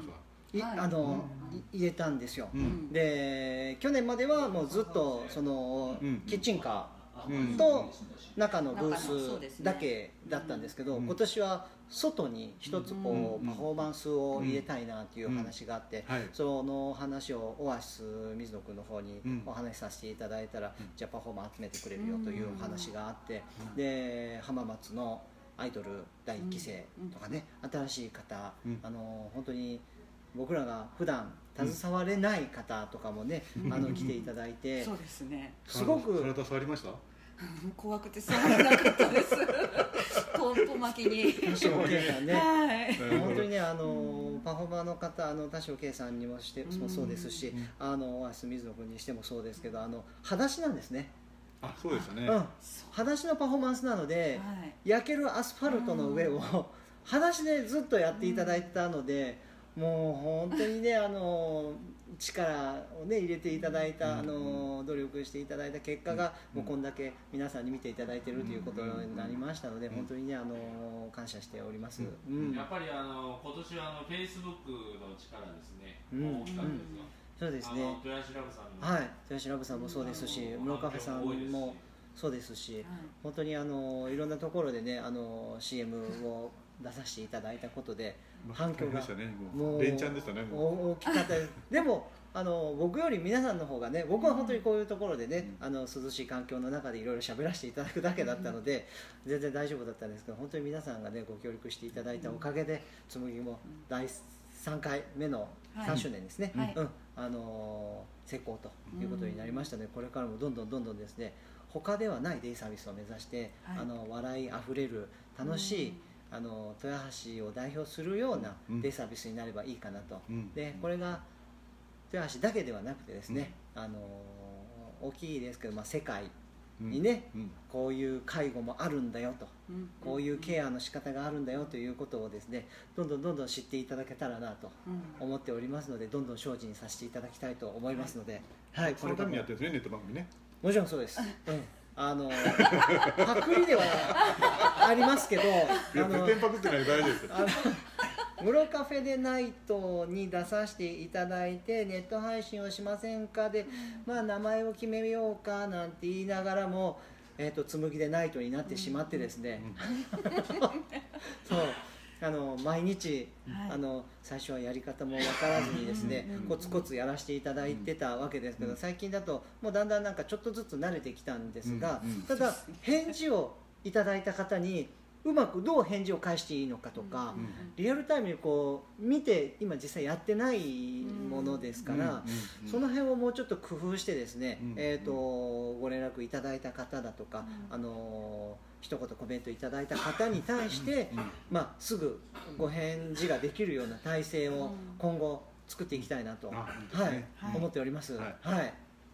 いあの入れたんですよ。で去年まではもうずっとそのキッチンカーと中のブースだけだったんですけど、今年は外に一つこうパフォーマンスを入れたいなっていう話があって、その話をオアシス水野君の方にお話しさせていただいたら、じゃあパフォーマー集めてくれるよというお話があって、で浜松のアイドルだいいっき生とかね、新しい方、あの本当に僕らが普段携われない方とかもね、あの来ていただいて、 そうですね、 すごく体触りました？ 怖くて触れなかったですポンポ巻きに田代圭さんね、はい、本当にね、あのパフォーマーの方、あの田代圭さんにもしてもそうですし、あのオアシス水野君にしてもそうですけど、あの裸足なんですね。 あ、そうですね、 うん、裸足のパフォーマンスなので、はい、焼けるアスファルトの上を裸足でずっとやっていただいたので、もう本当にね、あの力をね入れていただいた、あの努力していただいた結果が、もうこんだけ皆さんに見ていただいているということになりましたので、本当にね、あの感謝しております。 うん、やっぱりあの今年はあのフェイスブックの力ですね、大きかったですよ。 そうですね。 豊橋ラブさんも、 はい、豊橋ラブさんもそうですし、室カフェさんもそうですし、本当にあのいろんなところでね、あの シーエム を出させていただいたことで反響がもう連チャンでしたね。 大きかったです。でもあの僕より皆さんの方がね、僕は本当にこういうところでね、あの涼しい環境の中でいろいろ喋らせていただくだけだったので、全然大丈夫だったんですけど、本当に皆さんがねご協力していただいたおかげで、つむぎもだいさんかいめのさんしゅうねんですね、はい、うん、あの成功ということになりましたので、これからもどんどんどんどんですね、他ではないデイサービスを目指して、はい、あの笑いあふれる楽しい、あの豊橋を代表するようなデイサービスになればいいかなと、うん、でこれが豊橋だけではなくてですね、うん、あの大きいですけど、まあ、世界にね、うんうん、こういう介護もあるんだよと、うん、こういうケアの仕方があるんだよということをですね、どんどんどんどん知っていただけたらなと思っておりますので、どんどん精進させていただきたいと思いますので、 はい、これからもやってるんですね、ネット番組ね。 もちろんそうです、うん、あのパクリではありますけど、 あのテンパクってない大丈夫です。 室カフェでナイトに出させていただいて、ネット配信をしませんかで、まあ、名前を決めようかなんて言いながらも、えーと、紬でナイトになってしまってですね、そうあの毎日、はい、あの最初はやり方も分からずにですね、コツコツやらせていただいてたわけですけど、最近だともうだんだんなんかちょっとずつ慣れてきたんですが、ただ返事をいただいた方にうまくどう返事を返していいのかとか、うん、リアルタイムにこう見て今実際やってないものですから、うん、その辺をもうちょっと工夫してですね、うん、えーとご連絡いただいた方だとか、うん、あの一言コメントいただいた方に対して、うんまあ、すぐご返事ができるような体制を今後作っていきたいなと、うんはいねはい、思っております。はいはい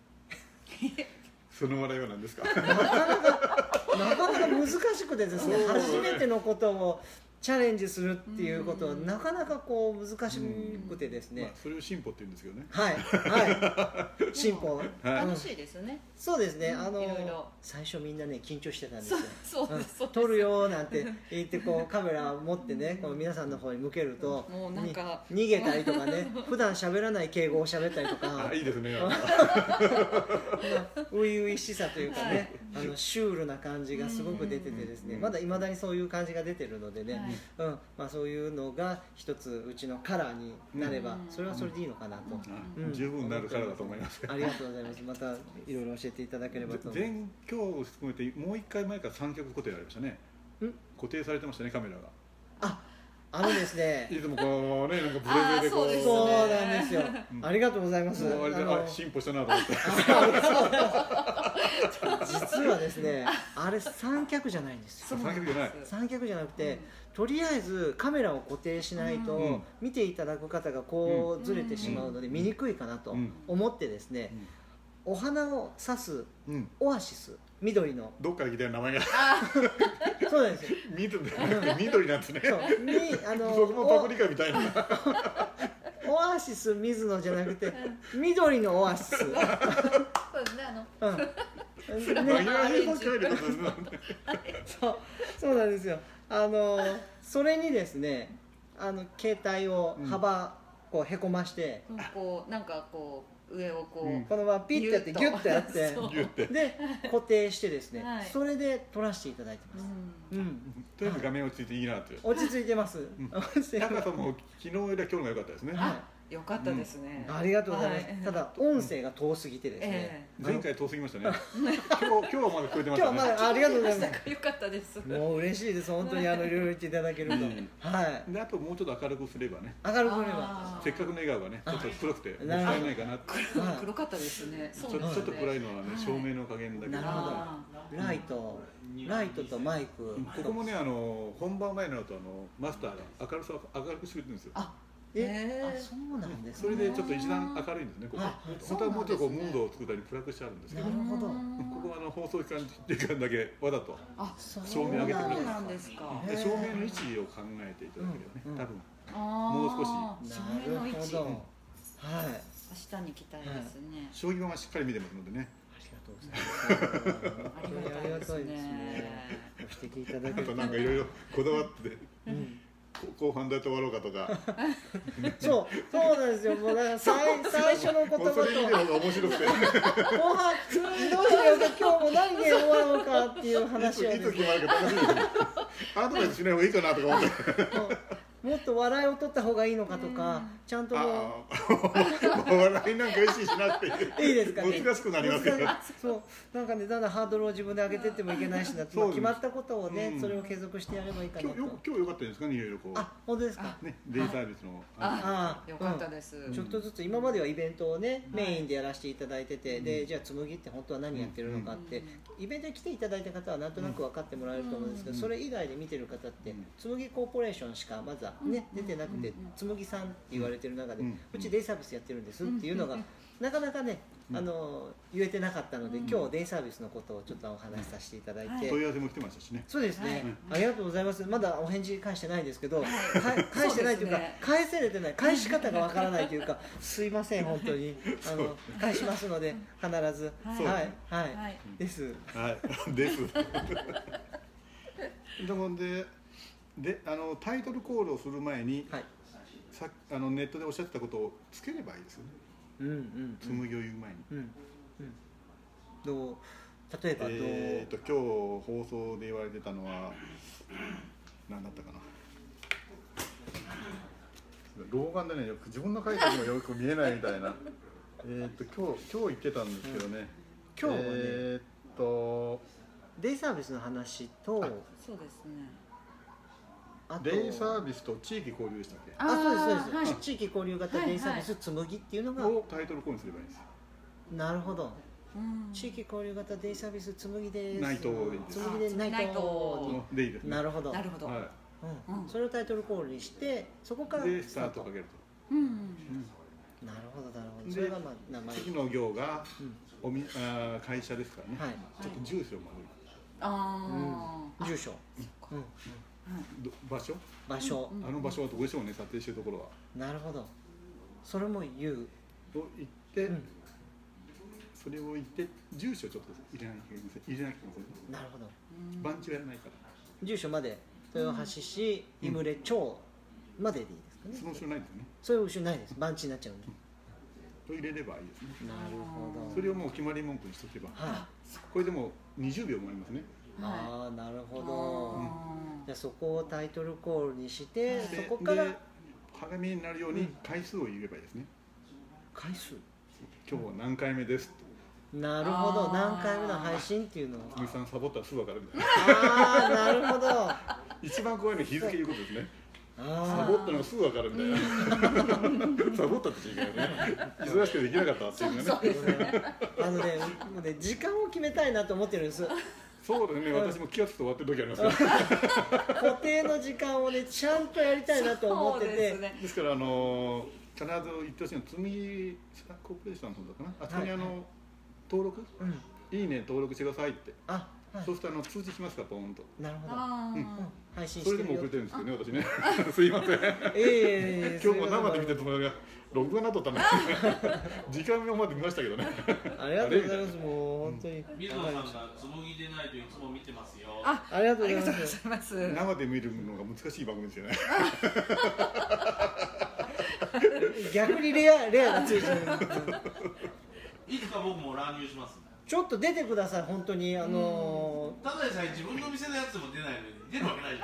その笑いは何ですか？ なかなかなかなか難しくてですね、初めてのことをチャレンジするっていうことはなかなかこう難しくてですね、まあ、 それを進歩って言うんですけどね。 はいはい進歩楽しいですよね。 そうですね、あのいろいろ最初みんなね緊張してたんですよ。 そうそうです、 うん、撮るよなんて言ってこうカメラを持ってね、こう皆さんの方に向けるともうなんか逃げたりとかね、普段喋らない敬語を喋ったりとか、 あいいですね。 初々しさというかね、はい、あのシュールな感じがすごく出ててですね、まだいまだにそういう感じが出てるのでね、はいうんまあ、そういうのが一つうちのカラーになれば、それはそれでいいのかなと、 うんうん、十分なるカラーだと思います。 ありがとうございます。またいろいろ教えていただければと思います。 前今日を含めてもう一回前から三脚固定ありましたね。固定されてましたね、カメラが。 ああのですね、 いつもこうね、なんかブレブレでこう、 そうなんですよ。ありがとうございます。 あれであ進歩したなと思って。 実はですね、あれ三脚じゃないんですよ。 三脚じゃない。 三脚じゃなくて、とりあえずカメラを固定しないと見ていただく方がこうずれてしまうので見にくいかなと思ってですね、お花を挿すオアシス。緑のどっから来たよ名前がそうなんですよ。 緑緑なんですね。そうみあのそこもパプリカみたいなオアシス水野じゃなくて緑のオアシスそうですね、あのうんね、そうそうなんですよ。あのそれにですね、あの携帯を幅こうへこまして、 こうなんかこう上をこう、うん、 このままピッてやってギュッてやってで固定してですね、はい、それで撮らせていただいてます。うん、うん、 とにかく画面落ち着いていいなって。 落ち着いてます。 高さも昨日よりは今日の方が良かったですね。はい、 よかったですね、 うん、ありがとうございます、はい、ただ音声が遠すぎてですね、 えー、前回遠すぎましたね今日、今日はまだ聞こえてましたね。今日はまだありがとうございます。 よかったです。 もう嬉しいです本当にあのいろいろ言っていただけると、うん、はいであともうちょっと明るくすればね、 明るくすればせっかくの笑顔がねちょっと黒くてもったいないかなって。 黒かったですね。 ちょっと暗いのはね照明の加減だけど、 なるほど、ライトライトとマイク、 ここもねあの本番前になるとあのマスターが明るさを明るくしてるんですよ。 えー、あ、そうなんですね。それでちょっと一段明るいんですね。ここ本当はもうちょっとムードを作ったり暗くしてあるんですけど、 なるほど。 ここはあの放送時間時間だけわざと照明上げてくれるんです。照明の位置を考えていただければね、多分もう少し。 照明の位置。はい。 明日に期待ですね。 将棋盤はしっかり見てますのでね。 ありがとうございます。ありがたいですね。ご指摘いただけるとなんかいろいろこだわって。後半どうやって終わろうかとかそうそうなんですよ。もうなんか最最初の言葉とそれ見てる方が面白くて後半どうしようか今日も何で終わろうかっていう話をいい時もあるけど楽しいですよ。アドバイスしない方がいいかなとか思ってもっと笑いを取った方がいいのかとか、ちゃんともう笑いなんか意識しなくていいですかね。 難しくなりますけど、 そうなんかねだんだんハードルを自分で上げてってもいけないしなって、決まったことをね、それを継続してやればいいかなと。 今日良かったですかね、いろいろこう。 あ、本当ですか。 ね、デイサービスの。 ああ、良かったです。 ちょっとずつ今まではイベントをねメインでやらせていただいてて、でじゃあ紬って本当は何やってるのかってイベントに来ていただいた方はなんとなく分かってもらえると思うんですけど、それ以外で見てる方って紬コーポレーションしかまずはね出てなくて、紬さんって言われてる中でうちデイサービスやってるんですっていうのがなかなかねあの言えてなかったので、今日デイサービスのことをちょっとお話しさせていただいて、 問い合わせも来てましたしね。 そうですね、ありがとうございます。まだお返事返してないですけど、返してないというか返せれてない、返し方がわからないというかすいません本当にあの返しますので必ずはいはいですはいですでもでであのタイトルコールをする前に、はい、さあのネットでおっしゃってたことをつければいいですよね。うんうん、紬を言う前に、うんうん、 どう例えばどう、 えー、と今日放送で言われてたのは何だったかな、老眼でねよく自分の書いたのがよく見えないみたいなえと今日今日言ってたんですけどね、 うん、今日はねえー、とデイサービスの話とそうですね、 デイサービスと地域交流でしたっけ？ あ、そうですそうです、はい、地域交流型デイサービス紬っていうのがをタイトルコールすればいいんです。 なるほど、うん、地域交流型デイサービス紬です。 内藤でいいです。 紬で内藤でいいですね。 なるほどなるほど、はい、 うん、それをタイトルコールにしてそこからスタートかけると、 うんうん、なるほどなるほど。それがまあ名前。 次の行が、うん、おみあ会社ですからね、はい、ちょっと住所もああ、うん、住所、うん場所場所、 あの場所はどこでしょうね、撮影してるところは。 なるほど、それも言うと言って、うん、それを言って住所ちょっと入れなきゃいけません入れなきゃいけません。 なるほど、 番地はやらないから。 住所まで豊橋市井村町まででいいですかね。 その後ろないですね。 それ後ろないです、番地になっちゃうんで、 と入れればいいですね。 なるほど、 それをもう決まり文句にしとけば、はい、これでもにじゅうびょうもありますね。 ああ、なるほど、うん、じゃあそこをタイトルコールにして、そこから鏡になるように回数を言えばいいですね。 回数、 今日は何回目ですと。なるほど、何回目の配信っていうのを紬さんサボったらすぐ分かるみたいな。 ああ、なるほど一番怖いのは日付言うことですね。サボったのがすぐ分かるみたいな。サボったって違うよね。忙しくてできなかったっていうのね。そうですね。 あのね、もうね、時間を決めたいなと思ってるんです。 そうですね、私も気がつくと終わってる時ありますから固定の時間をね、ちゃんとやりたいなと思ってて、 ですね、 ですからあの必ず言ってほしいのは紬コーポレーションの方だかな、あそこにあの、はい、登録、うん、いいね登録してくださいって、あ、はい、そうするとあの通知しますからポーンと。 なるほど、うん、配信してるよ。それでも遅れてるんですけどね、私ねすいません、 えー、 今日も生で見てるつもりが録画なっとったの時間をまで見ましたけどねありがとうございます。もう本当に水野さんが紬でないといつも見てますよ。 あ、 ありがとうございます。 生で見るのが難しい番組ですよね逆にレアレアがついてる。 いつか僕も乱入します。 ちょっと出てください本当にあのー、ただでさえ自分の店のやつでも出ないのに出るわけないじ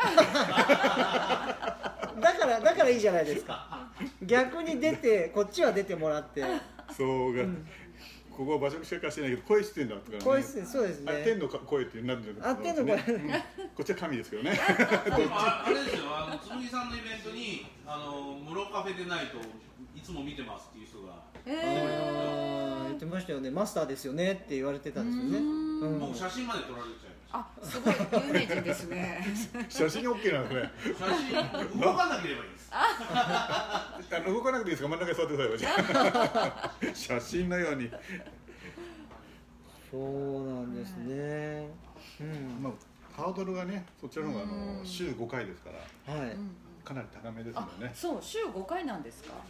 ゃん。 だからだからいいじゃないですか。逆に出てこっちは出てもらって。 そうが。うんここは場所しかしてないけど声してんだとかね。 声してそうですね。 天の声ってなるんだけど。 あ、天の声。 こっちは神ですけどね。 あれですよ。あの紬さんのイベントにあの室カフェでないといつも見てますっていう人が。 言ってましたよね。マスターですよねって言われてたんですよね。 僕写真まで撮られちゃいました。 あ、すごい有名人ですね。 写真 オーケー なんですね。 写真動かなければいいです。 あの動かなくていいですか。真ん中に座ってください。写真のように。 そうなんですね。うん。 まあハードルがね、そちらの方があの週ごかいですから、はい。かなり高めですよね。 そう、週ごかいなんですか。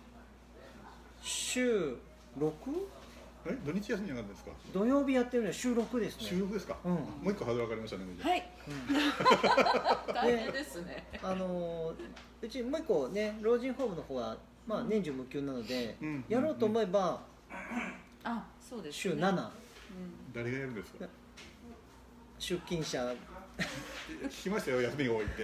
週ろく？ え、土日休みなかったですか。 土曜日やってるのは週ろくですね。 週ろくですか。うん、もう一個ハードル上がりましたね。 はい。大変ですね。 あのうちもう一個ね、老人ホームの方はまあ年中無休なので、やろうと思えば、 あ、そうです。 週なな。 誰がやるんですか。 出勤者。 聞きましたよ、休みが多いって。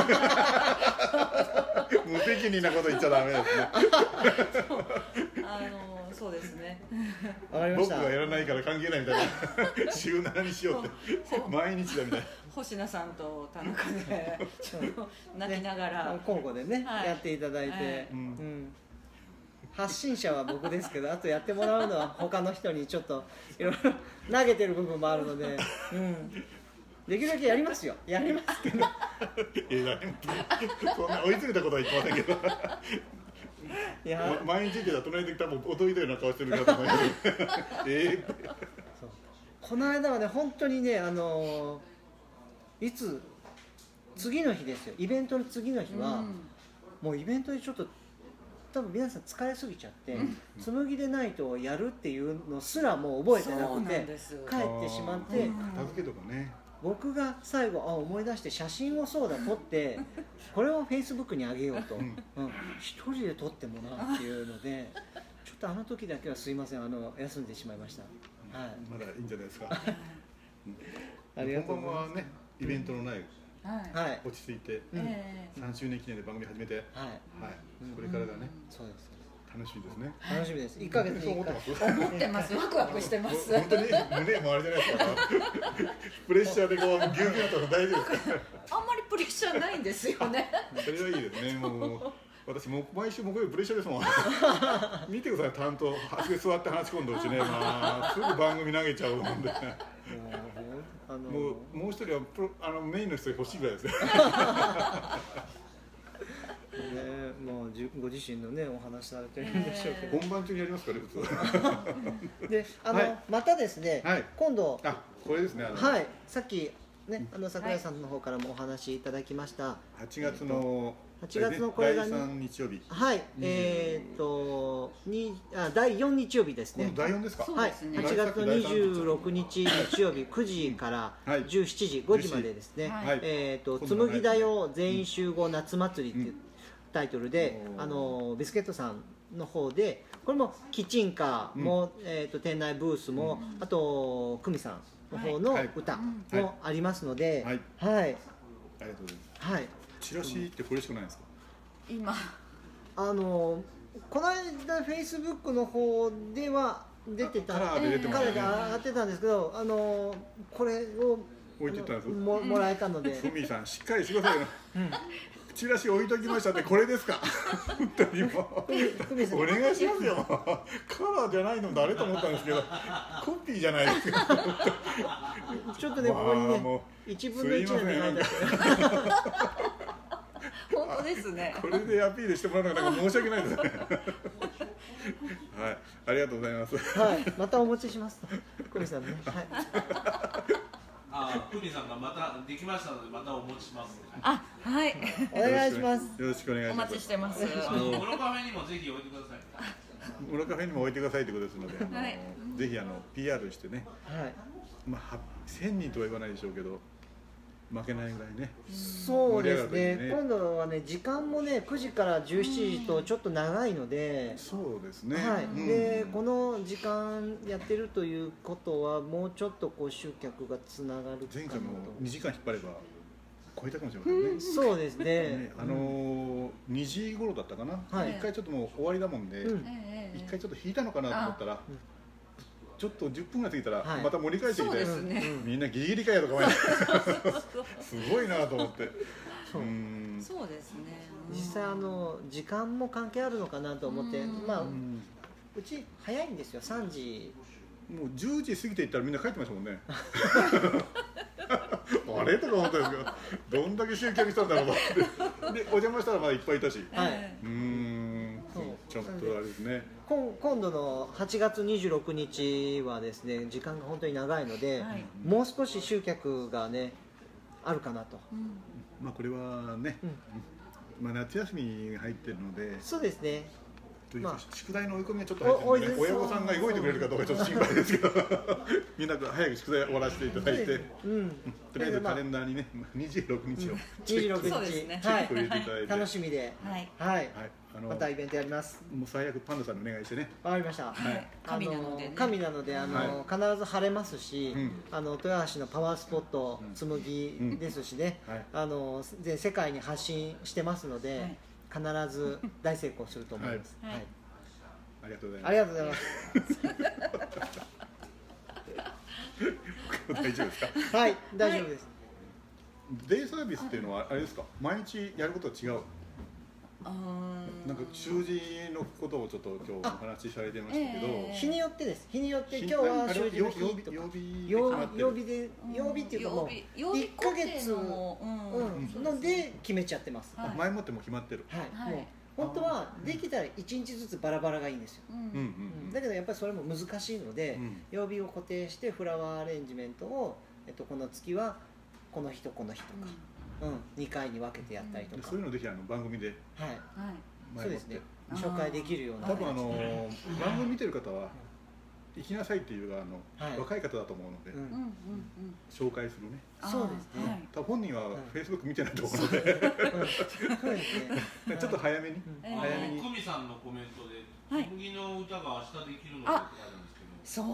無責任なこと言っちゃダメですね。 あのそうですね。 僕がやらないから関係ないみたいな。週ななにしようって毎日だみたいな。 星名さんと田中で泣きながら交互でねやっていただいて、発信者は僕ですけど、あとやってもらうのは他の人にちょっといろいろ投げてる部分もあるので、できるだけやりますよ。やりますけど。 えらい。そんな追い詰めたことは言ってませんけど。いや毎日ってた隣で多分驚いたような顔してるかと思います。ええ。 この間はね本当にね、あのいつ次の日ですよ。イベントの次の日は、もうイベントでちょっと多分皆さん疲れすぎちゃって、紬でないとやるっていうのすらもう覚えてなくて帰ってしまって、 助けとかね。 僕が最後あ思い出して写真をそうだ撮ってこれをフェイスブックに上げようと、うん、一人で撮ってもらうっていうので、ちょっとあの時だけはすいません、あの休んでしまいました。はい、 まだいいんじゃないですか。ありがとうございます。本番はねイベントのない、はい、落ち着いて、うん、さんしゅうねん記念で番組始めて、はい、はい、これからがね、そうです。楽しみですね。 楽しみです。いっかげつにいっかい。 思ってます。ワクワクしてます。 本当に胸もあれじゃないですか。プレッシャーでこうギュウギュウとか大丈夫ですか。 あんまりプレッシャーないんですよね。 それはいいですね。もう私も毎週木曜日プレッシャーですもん。見てください。担当端で座って話し込んでうちね、まあすぐ番組投げちゃうもんで。もうもう一人はプロあのメインの人欲しいぐらいですよ。 ね、もうご自身のねお話されてるんでしょうけど、 本番中にやりますから普通。で、あの、はい、またですね、はい、今度あこれですね、 はい、さっきねあの桜井さんの方からもお話いただきました。 はちがつのはちがつのこれがだいさん日曜日。 はい、えっとにあだいよん日曜日ですね。 だいよんですか。 はい、はちがつのにじゅうろくにち日曜日くじからじゅうしちじごじまでですね。えっと紬だよ全員集合夏祭りっていうタイトルで、あのビスケットさんの方でこれもキッチンカーも、うん、えー、と店内ブースも、うん、あと久美さんの方の歌もありますので、はい、はいはい、ありがとうございます。はい、チラシってこれしかないんですか。 今あのこの間フェイスブックの方では出てた、カラーで出てましたね。カラーで上がってたんですけど、あのこれを置いてたんですももらえたので、 久美さんしっかりしてくださいよ。チラシ置いときましたってこれですか。本当にもうお願いしますよ。カラーじゃないの誰と思ったんですけど、コピーじゃないですか。 ちょっとねここにね一分の一なんて書いてあって。 本当ですね。 これでアピールしてもらうのがなんか申し訳ないですね。はい、ありがとうございます。 はい、またお持ちします。久美さんね。はい。 あ、久美さんがまたできましたのでまたお持ちします。 あ、はい。 お願いします。 よろしくお願いします。 お待ちしてます。 あの室カフェにもぜひ置いてください。 室カフェにも置いてくださいってことですので、あの、はい、ぜひあの ピーアール してね。はい。まあせんにんとは言わないでしょうけど、 負けないぐらいね。 そうですね、ね、今度はね時間もねくじからじゅうしちじとちょっと長いので、 そうですね、 はい、うん、でこの時間やってるということはもうちょっとこう集客がつながるかなと。 前回もにじかん引っ張れば超えたかもしれませんね、うん、 そうですねね、あのー、にじ頃だったかな、はい、いっかいちょっともう終わりだもんで、うん、いっかいちょっと引いたのかなと思ったら、ちょっとじゅっぷんが過ぎたらまた盛り返してきて、はい、ね、みんなギリギリかよとか思いすごいなと思って。 そう、うん、そうですね。 実際あの時間も関係あるのかなと思って、まあうち早いんですよ、さんじ。 もうじゅうじ過ぎていったらみんな帰ってましたもんねあれとか思ったんですけど、どんだけ集客したんだろうと思って、でお邪魔したらまだいっぱいいたし、はい、うーん、ちょっとあれですね。 今度のはちがつにじゅうろくにちはですね、時間が本当に長いので、はい、もう少し集客がねあるかなと、うん、 まあこれはね、うん、まあ夏休みが入ってるので、 そうですね、 というか、まあ、宿題の追い込みがちょっと入ってるので、ね、親御さんが動いてくれるかどうかちょっと心配ですけどみんな早く宿題終わらせていただいて、うん、とりあえずカレンダーにねにじゅうろくにちをチェック、 うん、チェック入れていただいて、はい、楽しみで、はいはい、はい、あのまたイベントやります。もう最悪パンダさんにお願いしてね。 わかりました。はい、神なので、ね、神なのであの、はい、必ず晴れますし、うん、あの豊橋のパワースポット紬ですしね、うん、はい、あので世界に発信してますので、はい、必ず大成功すると思います。はい、はい、 ありがとうございます。 ありがとうございます。 大丈夫ですか？ はい、大丈夫です。 デイサービスっていうのはあれですか？毎日やることは違う？あ、なんか習字のことをちょっと今日お話しされてましたけど、えー、 日によってです。日によって今日は習字の日とか曜日曜日で曜日っていうかもういっかげつの、うん、ので決めちゃってます。 はい、前もっても決まってる。 はい。もう本当はできたらいちにちずつバラバラがいいんですよ。だけどやっぱりそれも難しいので、うん、曜日を固定してフラワーアレンジメントを、えっと、この月はこの日とこの日とか、うんうん、にかいに分けてやったりとか、 そういうのぜひあの番組で、 はい、そうですね、紹介できるような。 多分あの番組見てる方は行きなさいっていうあの、はい、若い方だと思うので、うん、紹介するね。 そうですね。 多分本人はフェイスブック見てないと思うので、ちょっと早めに、早めに。 久美さんのコメントで紬の歌が明日できるのってあるんですけど、そう、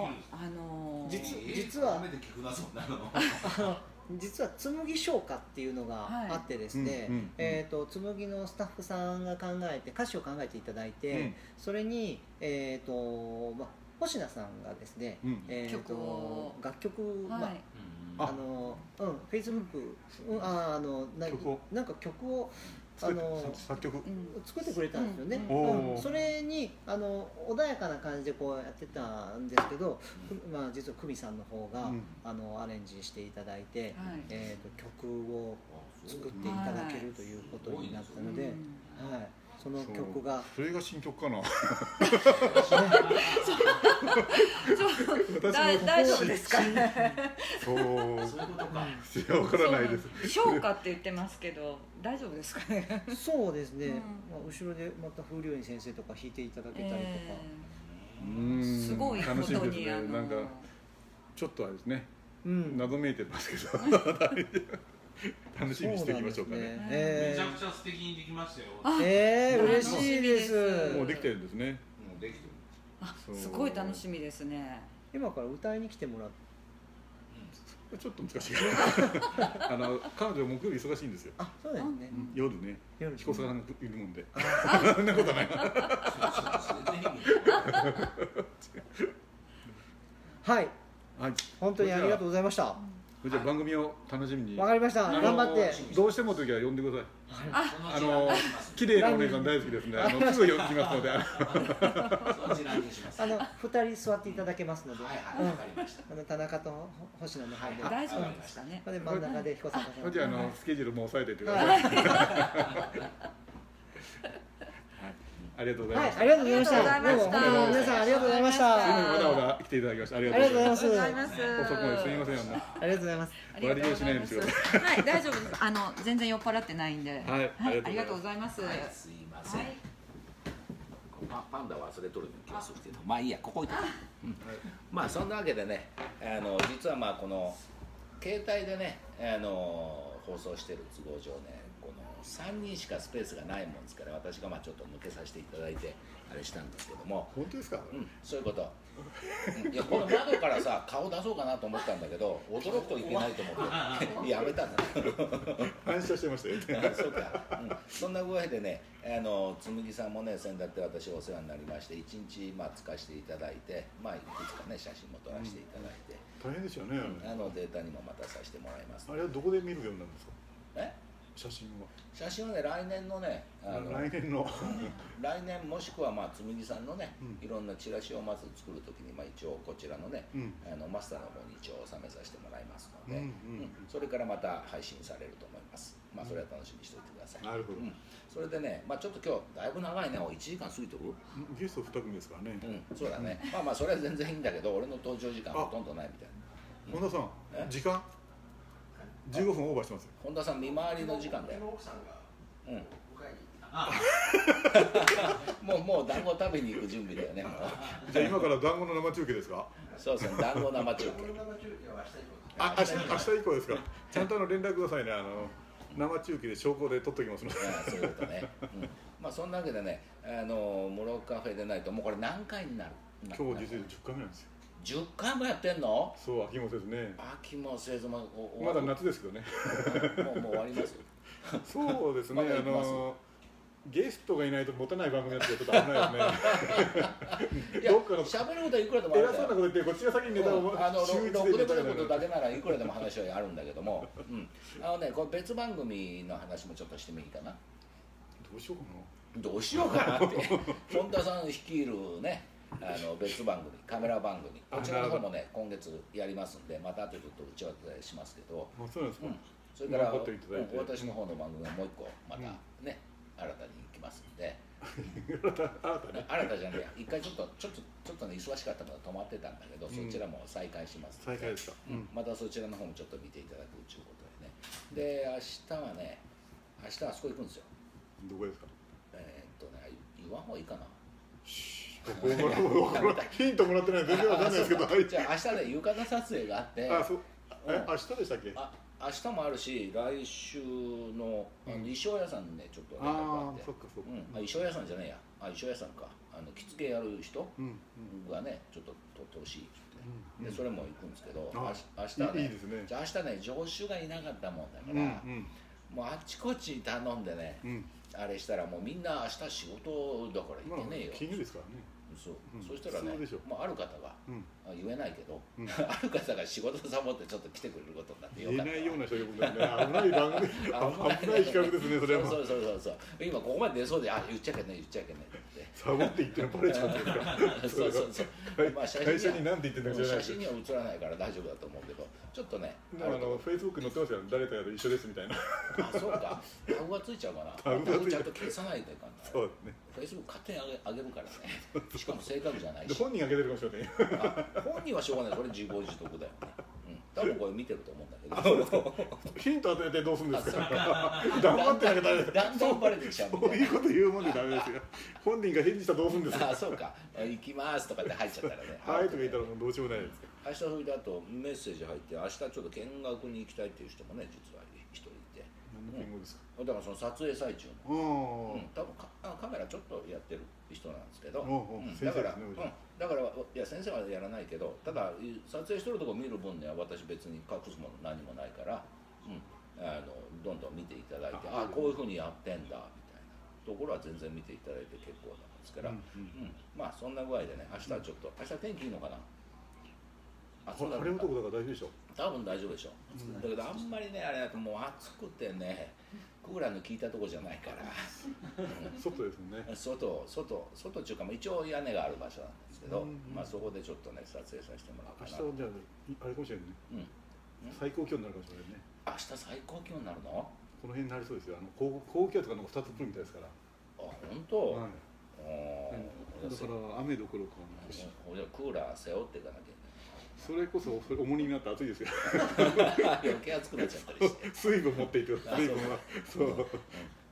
あの実実はあの実は紬唱歌っていうのがあってですね、えっと紬のスタッフさんが考えて歌詞を考えていただいて、それにえっとまあ星名さんがですね、うん、えー、と楽曲、はい、まあ、あのうんフェイスブック、うん、ああのななんか曲をあの作曲、うん、 作ってくれたんですよね。うんうん、それにあの穏やかな感じでこうやってたんですけど、うん、まあ実は久美さんの方が、うん、あのアレンジしていただいて、はい、えー、と曲を作っていただけるということになったので、はい。その曲がそれが新曲かな大丈夫ですか？ そうそういうことか。いや、わからないです。 唱歌って言ってますけど大丈夫ですかね？ そうですね、まあ、後ろでまた風流院先生とか弾いていただけたりとか、 うん、すごいことに、あのなんかちょっとあれですね、謎めいてますけど楽しみにしていきましょうかね。 めちゃくちゃ素敵にできましたよ。 ええ、嬉しいです。 もうできてるんですね。 もうできてる。 あ、すごい楽しみですね。 今から歌いに来てもらって、 ちょっと難しい。あの彼女木曜日忙しいんですよ。 あ、そうですね。 夜ね。 夜彦坂さんがいるもんで。そんなことない。 はい。はい。本当にありがとうございました。 じゃあ番組を楽しみに。 わかりました。頑張って。 どうしてもときは呼んでください。あの綺麗なお姉さん大好きですね。あのすぐ呼びますので。あの二人座っていただけますので。あの田中と星野の方で。 大丈夫ですかね。 で真ん中で彦坂さん。 じゃあのスケジュールも押さえておいてください。ありがとうございました。 ありがとうございました。どうも皆さんありがとうございました。 わざわざ来ていただきましてありがとうございます。遅くまですみません。 ありがとうございます。 割りをしないんですよ。 はい、大丈夫です。あの全然酔っ払ってないんで。 はい、 ありがとうございます。 すいません。パンダ忘れとる気がするけど、まあいいや、ここ置いて。まあそんなわけでね、あの実はまあこの携帯でね、あの放送してる都合上ね、このさんにんしかスペースがないもんですから、私がまあちょっと抜けさせていただいてあれしたんですけども。 本当ですか？ うん、そういうこと。うん、いやこの窓からさ顔出そうかなと思ったんだけど、驚くといけないと思ってやめたんだ。 反射してましたよ。 そうか、うん、そんな具合でね、あの紬さんもね先だって私お世話になりまして、いちにちまあ使わせていただいて、まあいくつかね写真も撮らせていただいて、 うん、大変ですよね、 うん、あのデータにもまたさせてもらいます。 あれはどこで見るようになるんですか？え写真は写真はね来年のねあの来年の来年もしくはまあ紬さんのね、 うん、 いろんなチラシをまず作るときに、まあ、一応こちらのね、うん、あのマスターの方に一応収めさせてもらいますので、うんうんうん、それからまた配信されると思います。まあそれは楽しみにしておいてください。 なるほど、うん、 それでね、まあ、ちょっと今日だいぶ長いね、いちじかん過ぎてる。 ゲストに組ですからね。 うん、そうだね、まあまあそれは全然いいんだけど、俺の登場時間ほとんどないみたいな。本田さん、時間じゅうごふんオーバーしてますよ。 本田さん見回りの時間だよ。うん。もうもう団子食べに行く準備だよね。もうじゃあ今から団子の生中継ですか？ そうそう、団子生中継。 あ、明日明日以降ですか？ちゃんとあの連絡くださいね。あの生中継で証拠で撮っときますので。 そういうことね。うん、まあそんなわけでね、あのモロッカフェでないともうこれ何回になる？ 今日実にじゅっかいめなんですよ。 じゅっかいもやってんの？ そう、飽きもせずね。 飽きもせず、ままだ夏ですけどね。 もうもう終わります。 そうですね。あのゲストがいないと持たない番組だってちょっと危ないですね。 いや、喋ることはいくらでもある。 偉そうなこと言ってこっちが先にネタをあのろくでも出ることだけならいくらでも話はあるんだけども、うん、あのね、これ別番組の話もちょっとしてもいいかな。 どうしようかな。どうしようかなって。本田さん率いるね。あの別番組、カメラ番組、こちらの方もね今月やりますんで、また後でちょっと打ち合わせしますけど、 あ、そうですか、うん、 それから私の方の番組はもう一個またね、うん、新たに行きますんで新た新たじゃねえや、一回ちょっとちょっとちょっとね忙しかったのが止まってたんだけど、そちらも再開しますので、再開ですか、 うん、またそちらの方もちょっと見ていただくということでね。で明日はね、明日あそこ行くんですよ。 どこですか？ えー、っとね、言わん方がいいかな。 ヒントもらってない、全然わかんないですけど、 じゃあ明日ね浴衣撮影があって、 あ、そう、え、明日でしたっけ？ あ、明日もあるし、来週のあの衣装屋さんにねちょっと連絡があって、 そっかそっか、 うん、衣装屋さんじゃないや、あ、衣装屋さんか、あの着付けやる人がねちょっと撮ってほしいって、でそれも行くんですけど、明日はね、じゃあ明日ね上手がいなかったもんだから、もうあっちこっち頼んでね、あれしたらもうみんな明日仕事だから行ってねえよ。 金曜ですからね。 そう、うん、そしたらね、もうある方が、うん、言えないけど、うん、ある方が仕事サボってちょっと来てくれることになってよかった。 言えないような人がね、危ない番組、危ない企画ですね、それは。 そうそうそうそう。今ここまで出そうで、あ、言っちゃいけない、言っちゃいけないって。 サボって言ってるのバレちゃうんですか。 そうそうそう。まあ写真に何て言ってるのか知らない。 写真には写らないから大丈夫だと思うけど、ちょっとね。 あのフェイスブック載ってますよ、誰かと一緒ですみたいな。 あ、そうか。タグがついちゃうかな。タグちゃんと消さないといかんな。 そうですね。 フェイスブック勝手にあげるからね。しかも正確じゃないし。 本人あげてるかもしれない。 本人はしょうがない、これ自業自得だよね。多分これ見てると思うんだけど。 ヒント与えてどうするんですか。黙ってなきゃダメです。 だんだんバレてきちゃう。 そういうこと言うもんでダメですよ。本人が返事したらどうするんですか。 あ、そうか。行きますとかって入っちゃったらね。 はいとか言ったらもうどうしようもないです。 明日それであとメッセージ入って、明日ちょっと見学に行きたいっていう人もね実は一人いて。 何の見学ですか。 だからその撮影最中の、うん、多分カカメラちょっとやってる人なんですけど、だから、うん、だからいや先生はやらないけど、ただ撮影してるとこ見る分には私別に隠すもの何もないから、うん、あのどんどん見ていただいて、ああこういうふうにやってんだみたいなところは全然見ていただいて結構なんですから、うんうんうん、まあそんな具合でね、明日はちょっと明日天気いいのかな。 あ、そうだね。晴れ男だから大丈夫でしょ。 多分大丈夫でしょ。うん、だけどあんまりねあれだともう暑くてね。クーラーの効いたところじゃないから、 うん、外ですね。 外外外っていうか一応屋根がある場所なんですけど、うんうん、まあそこでちょっとね撮影させてもらおうかな。 明日じゃああれかもしれないね。うん、最高気温になるかもしれないね。 明日最高気温になるの？この辺になりそうですよ。あの高高気圧がなんか二つ来るみたいですから。 あ、本当？はい。 ああ。だから雨どころか。 俺はクーラー背負っていかなきゃいけない。 それこそそれ重荷になって暑いですよ。 余計暑くなっちゃったりして。 水分持っていて、水分は。そう。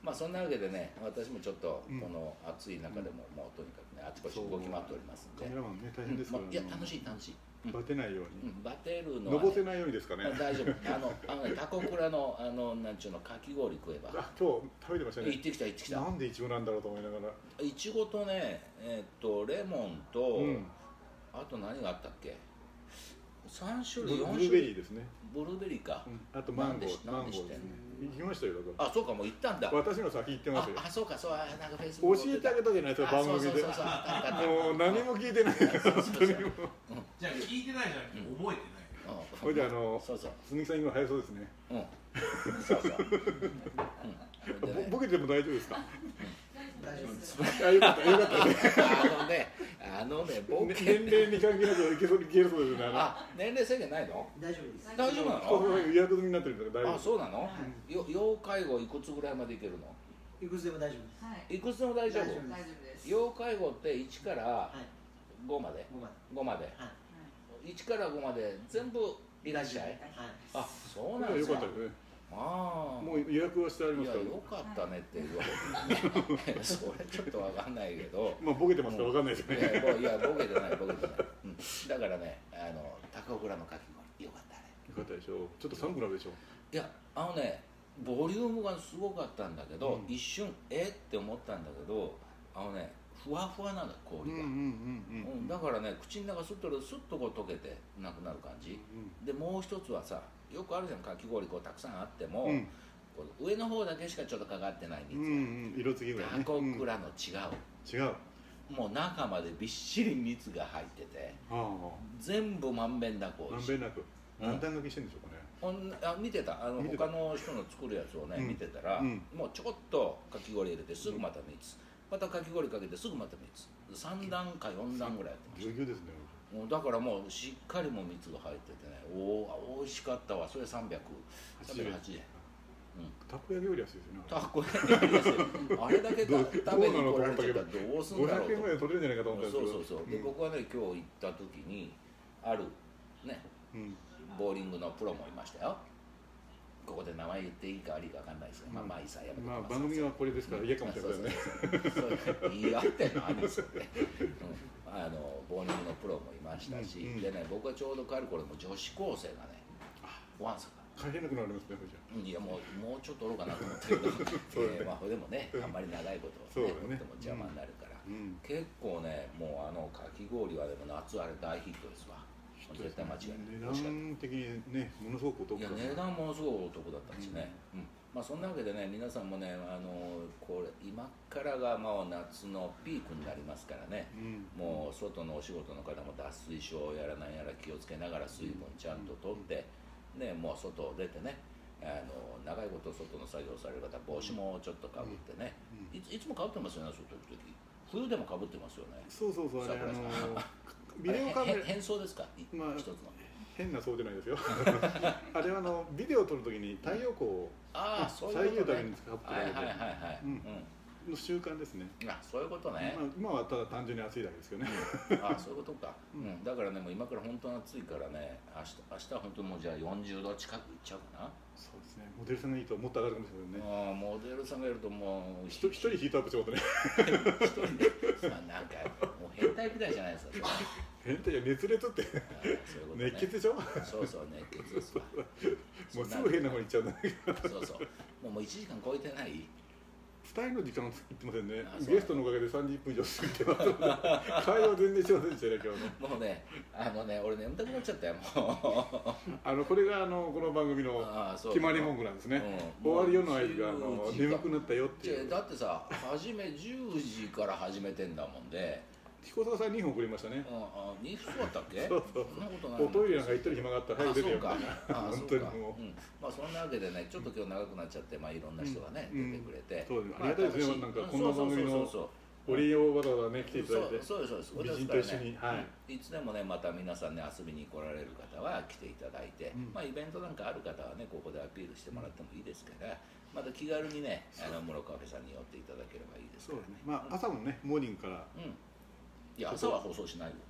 まあそんなわけでね、私もちょっとこの暑い中でももうとにかくねあちこち動き回っておりますんで、 カメラマンね大変ですから、 いや楽しい楽しい。 バテないように、 バテるのはのぼせないようにですかね。 大丈夫。あのあのねタコクラのあのなんちゅうのかき氷食えば。 あ、今日食べてましたね。 行ってきた行ってきた。 なんでいちごなんだろうと思いながら。 いちごとね、えっとレモンとあと何があったっけ。三種類、 ブルーベリーですね。 ブルーベリーか。 あとマンゴー、マンゴーですね。行きましたよ。 あ、そうかもう行ったんだ。 私の先行ってますよ。 あ、そうかそう、なんかフェイスブック教えてあげたじゃないですか番組で。もう何も聞いてない。 じゃあ聞いてないじゃなくて覚えてない。 それであの鈴木さん今早そうですね。うん。そうそう。ボケても大丈夫ですか。大丈夫です。あ、よかったよかったね。 あのね、あのね、ボケ年齢に関係なくいけそういけるそうですね。 あ、年齢制限ないの？ 大丈夫です。 大丈夫なの？ 予約済みになってるんだから大丈夫。 あ、そうなの？よ要介護いくつぐらいまでいけるの？ いくつでも大丈夫です。 いくつでも大丈夫？ 大丈夫です。 要介護っていちからごまで？ごまで。いちからごまで全部いらっしゃい。あ、そうなんですか。 よかったですね。 ああ、 もう予約はしてありますから。 いや、よかったねって言われて、それちょっとわかんないけど。 まあボケてますからわかんないですね。 いや、ボケてないボケてない。だからね、あの高倉のかき氷よかったね。 よかったでしょう。ちょっと寒くなるでしょう。 いや、あのね、ボリュームがすごかったんだけど、一瞬えって思ったんだけど、あのね、ふわふわなんだ氷が。だからね、口の中すっとすっとこう溶けてなくなる感じ。でもう一つはさ。よくあるじゃん、かき氷こうたくさんあっても、うん、こう上の方だけしかちょっとかかってない蜜が、うんうん、 色付きぐらいね。 タコクラの違う、 違うもう中までびっしり蜜が入ってて、全部まんべんなくまんべんなく何段書きしてるんでしょうかね。 あ見てたあの他の人の作るやつをね、うん、見てたら、うん、もうちょこっとかき氷入れてすぐまた蜜、またかき氷かけてすぐまた蜜、さんだんかよんだんぐらいやってました。 ぎゅうぎゅうですね。 だからもうしっかりも蜜が入っててね、おお美味しかったわ。それさんびゃくはちじゅうえん。 たこ焼きより安いですよね。 たこ焼きより安い。あれだけ食べに来られちゃったらどうすんだろうと。 ごひゃくえんぐらい取れるんじゃないかと思ったんですけど。 そうそうそう。で僕はね今日行った時にあるねボーリングのプロもいましたよ。ここで名前言っていいか悪いか分かんないですけど、まあまあいいさやめてください。 まあ番組はこれですから嫌かもしれないですね。言い合ってんのあるんですよね。あのボーリングのプロもいましたし、でね僕がちょうど帰る頃も女子高生がね、わんさか帰れなくなりますね。 いやもうもうちょっとおろうかなと思ったけど、えまあそれでもねあんまり長いことねとっても邪魔になるから、結構ねもうあのかき氷はでも夏あれ大ヒットですわ。絶対間違いない。 値段的にねものすごくお得だった。いや値段ものすごくお得だったんですね。うん。まあそんなわけでね皆さんもねあのこれ今からがまあ夏のピークになりますからね。もう外のお仕事の方も脱水症やらなんやら気をつけながら水分ちゃんととってねもう外出てね。あの長いこと外の作業される方帽子もちょっとかぶってね。いついつもかぶってますよね外行く時。冬でもかぶってますよね。 そうそうそうあれあの。 ビデオカメラ変装ですか、まあ、一つの変なそうじゃないですよあれはあのビデオを撮るときに太陽光を遮るために使ってるの習慣ですね。 あ、そういうことね。 今はただ単純に暑いだけですけどね。 あ、そういうことか。だからねもう今から本当に暑いからね明日明日は本当もうじゃあよんじゅうど近くいっちゃうかな。 そうですね。モデルさんがいいともっと上がるかもしれないね。 ああモデルさんがいるともう一人ヒートアップしようとね。 一人でまあなんかもう変態みたいじゃないですか。 変態や熱烈って熱血でしょ。 そうそう熱血ですわ。 もうすぐ変な方に行っちゃうんだけど。そうそうもういちじかん超えてない。 ふたりの時間いってませんね。ゲストのおかげでさんじゅっぷん以上過ぎてます会話全然しませんでしたね今日ね。 もうねあのね俺眠たくなっちゃったよもうあのこれがあのこの番組の決まり文句なんですね。終わりよの合図があの眠くなったよっていう。 だってさ初めじゅうじから始めてんだもんで彦坂さんにほん送りましたね。 ああにほんだったっけ。 そうそうそんなことない。おトイレなんか行ったり暇があったら早く出てよみたいな。本当にもうまあそんなわけでねちょっと今日長くなっちゃってまあいろんな人がね出てくれてそうですありがたいですね。なんかこんな番組のお礼をわざわざね来ていただいてそうですそうです美人と一緒にいつでもねまた皆さんね遊びに来られる方は来ていただいてまあイベントなんかある方はねここでアピールしてもらってもいいですからまた気軽にねあの室カフェさんに寄っていただければいいですからね。 まあ朝もねモーニングからいや朝は放送しないよ。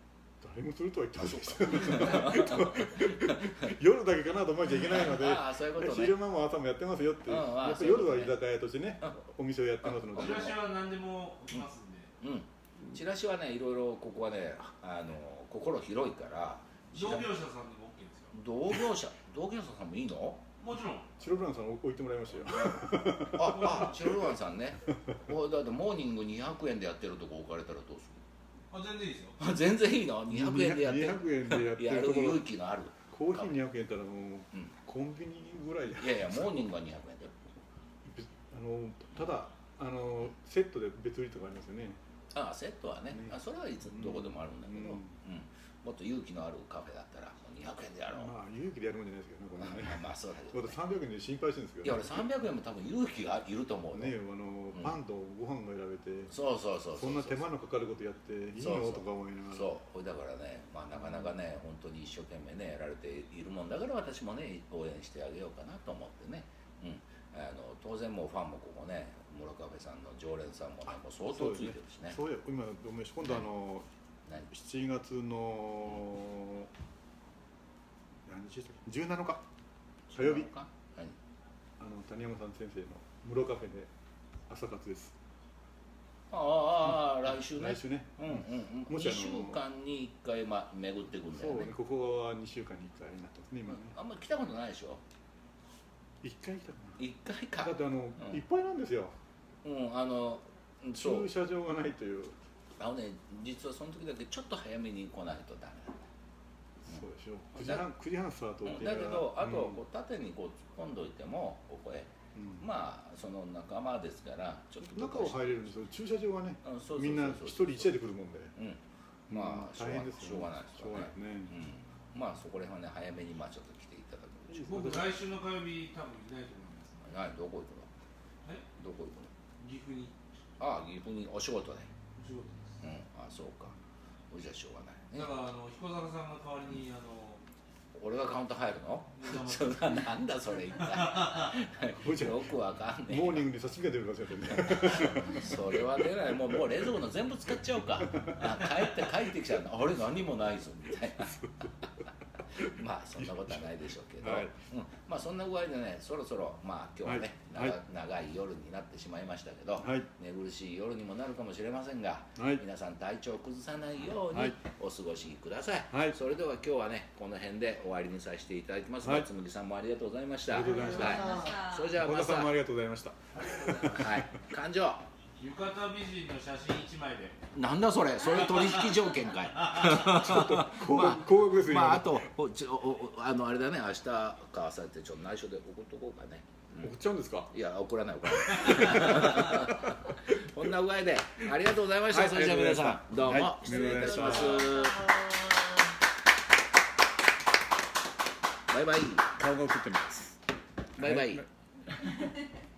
誰もするとは言ってませんでした夜だけかなと思っちゃいけないので、 あそういうことね、 昼間も朝もやってますよって、うん、やっぱり夜は居酒屋としてね、うん、お店をやってますので。 チラシは何でも来ますんで、 うん、チラシはねいろいろここはねあの心広いから。 同業者さんでも OK ですよ。 同業者同業者さんもいいの？ もちろん。 チロルアンさん置いてもらいましたよ。 ああ、チロルアンさんね。だってモーニングにひゃくえんでやってるとこ置かれたらどうする？ あ、全然いいですよ。 あ、全然いいの？にひゃくえんでやってる。 にひゃくえんでやってるやる勇気のある。 コーヒーにひゃくえんやったらもう、うん、コンビニぐらいじゃない。 いやいや、モーニングはにひゃくえんだよ。 あのただあのセットで別売りとかありますよね。 ああ、セットはね、ねあそれはいつどこでもあるんだけど、うんうん、もっと勇気のあるカフェだったらにひゃくえんでやろう。 まあ勇気でやるもんじゃないですけどね。 まあそうだけど。さんびゃくえんで心配してるんですけど、 ね。いや俺さんびゃくえんも多分勇気がいると思うね。あの、うん、パンとご飯が選べて、 そうそうそうそんな手間のかかることやっていいのとか思いながら。 そうそうだからね、まあなかなかね本当に一生懸命ねやられているもんだから私もね応援してあげようかなと思ってね。うん。あの当然もうファンもここね室カフェさんの常連さんもねもう相当ついてるしね。 そうや今ごめん今度あのしちがつの何日でしたっけじゅうなのか火曜日あの谷山さん先生の室カフェで朝活です。 ああ来週ね。 来週ね。 うんうんうん。にしゅうかんにいっかいま巡っていくんだよね。 そうねここはにしゅうかんにいっかいになってますね今ね。 あんまり来たことないでしょ。 一回来たかな。 一回か。 だってあの、うん、いっぱいなんですよ。 うんあの駐車場がないという。 あのね実はその時だけちょっと早めに来ないとダメだった。 そうでしょう。くじはんくじはんスタートって。だけどあとこう縦にこう突っ込んどいてもここへ、うん、まあその仲間ですからちょっと中を入れるんですよ。駐車場はねみんな一人一台で来るもんで。 うん。まあ大変ですよ。しょうがないですよね。 うん。まあそこら辺はね早めにまあちょっと来ていただく。 僕来週の火曜日多分いないと思います。 はい、どこ行くの？ え？ どこ行くの？ 岐阜に。 ああ、岐阜にお仕事で。 お仕事です。 うん、あそうか。じゃあしょうがない、 ね。だからあの彦坂さんが代わりにあの。 俺がカウント入るの？そんななんだそれ一体。よくわかんねえ。 モーニングに刺身が出るかもしれない。 それは出ない。もうもう冷蔵庫の全部使っちゃおうか。あ帰って帰ってきちゃうの。あれ何もないぞみたいな。まあそんなことはないでしょうけど、はいうん、まあそんな具合でねそろそろまあ今日はね、はい、長, 長い夜になってしまいましたけど、はい、寝苦しい夜にもなるかもしれませんが、はい、皆さん体調を崩さないようにお過ごしください、はい、それでは今日はねこの辺で終わりにさせていただきます。はい、つむぎさんもありがとうございました。 ありがとうございました、 はい、それじゃあまたさんもありがとうございました。 はい感情浴衣美人の写真一枚で。 なんだそれ、それ取引条件かい。 ちょっと高額ですね。 まああとおちょおあのあれだね明日か明後日ちょっと内緒で送っとこうかね。 うん、送っちゃうんですか？ いや送らない送らない。こんな具合でありがとうございました。はい、それじゃあ皆さんどうも失礼いたします。はい、バイバイ。 顔が映ってます。 バイバイ。 はい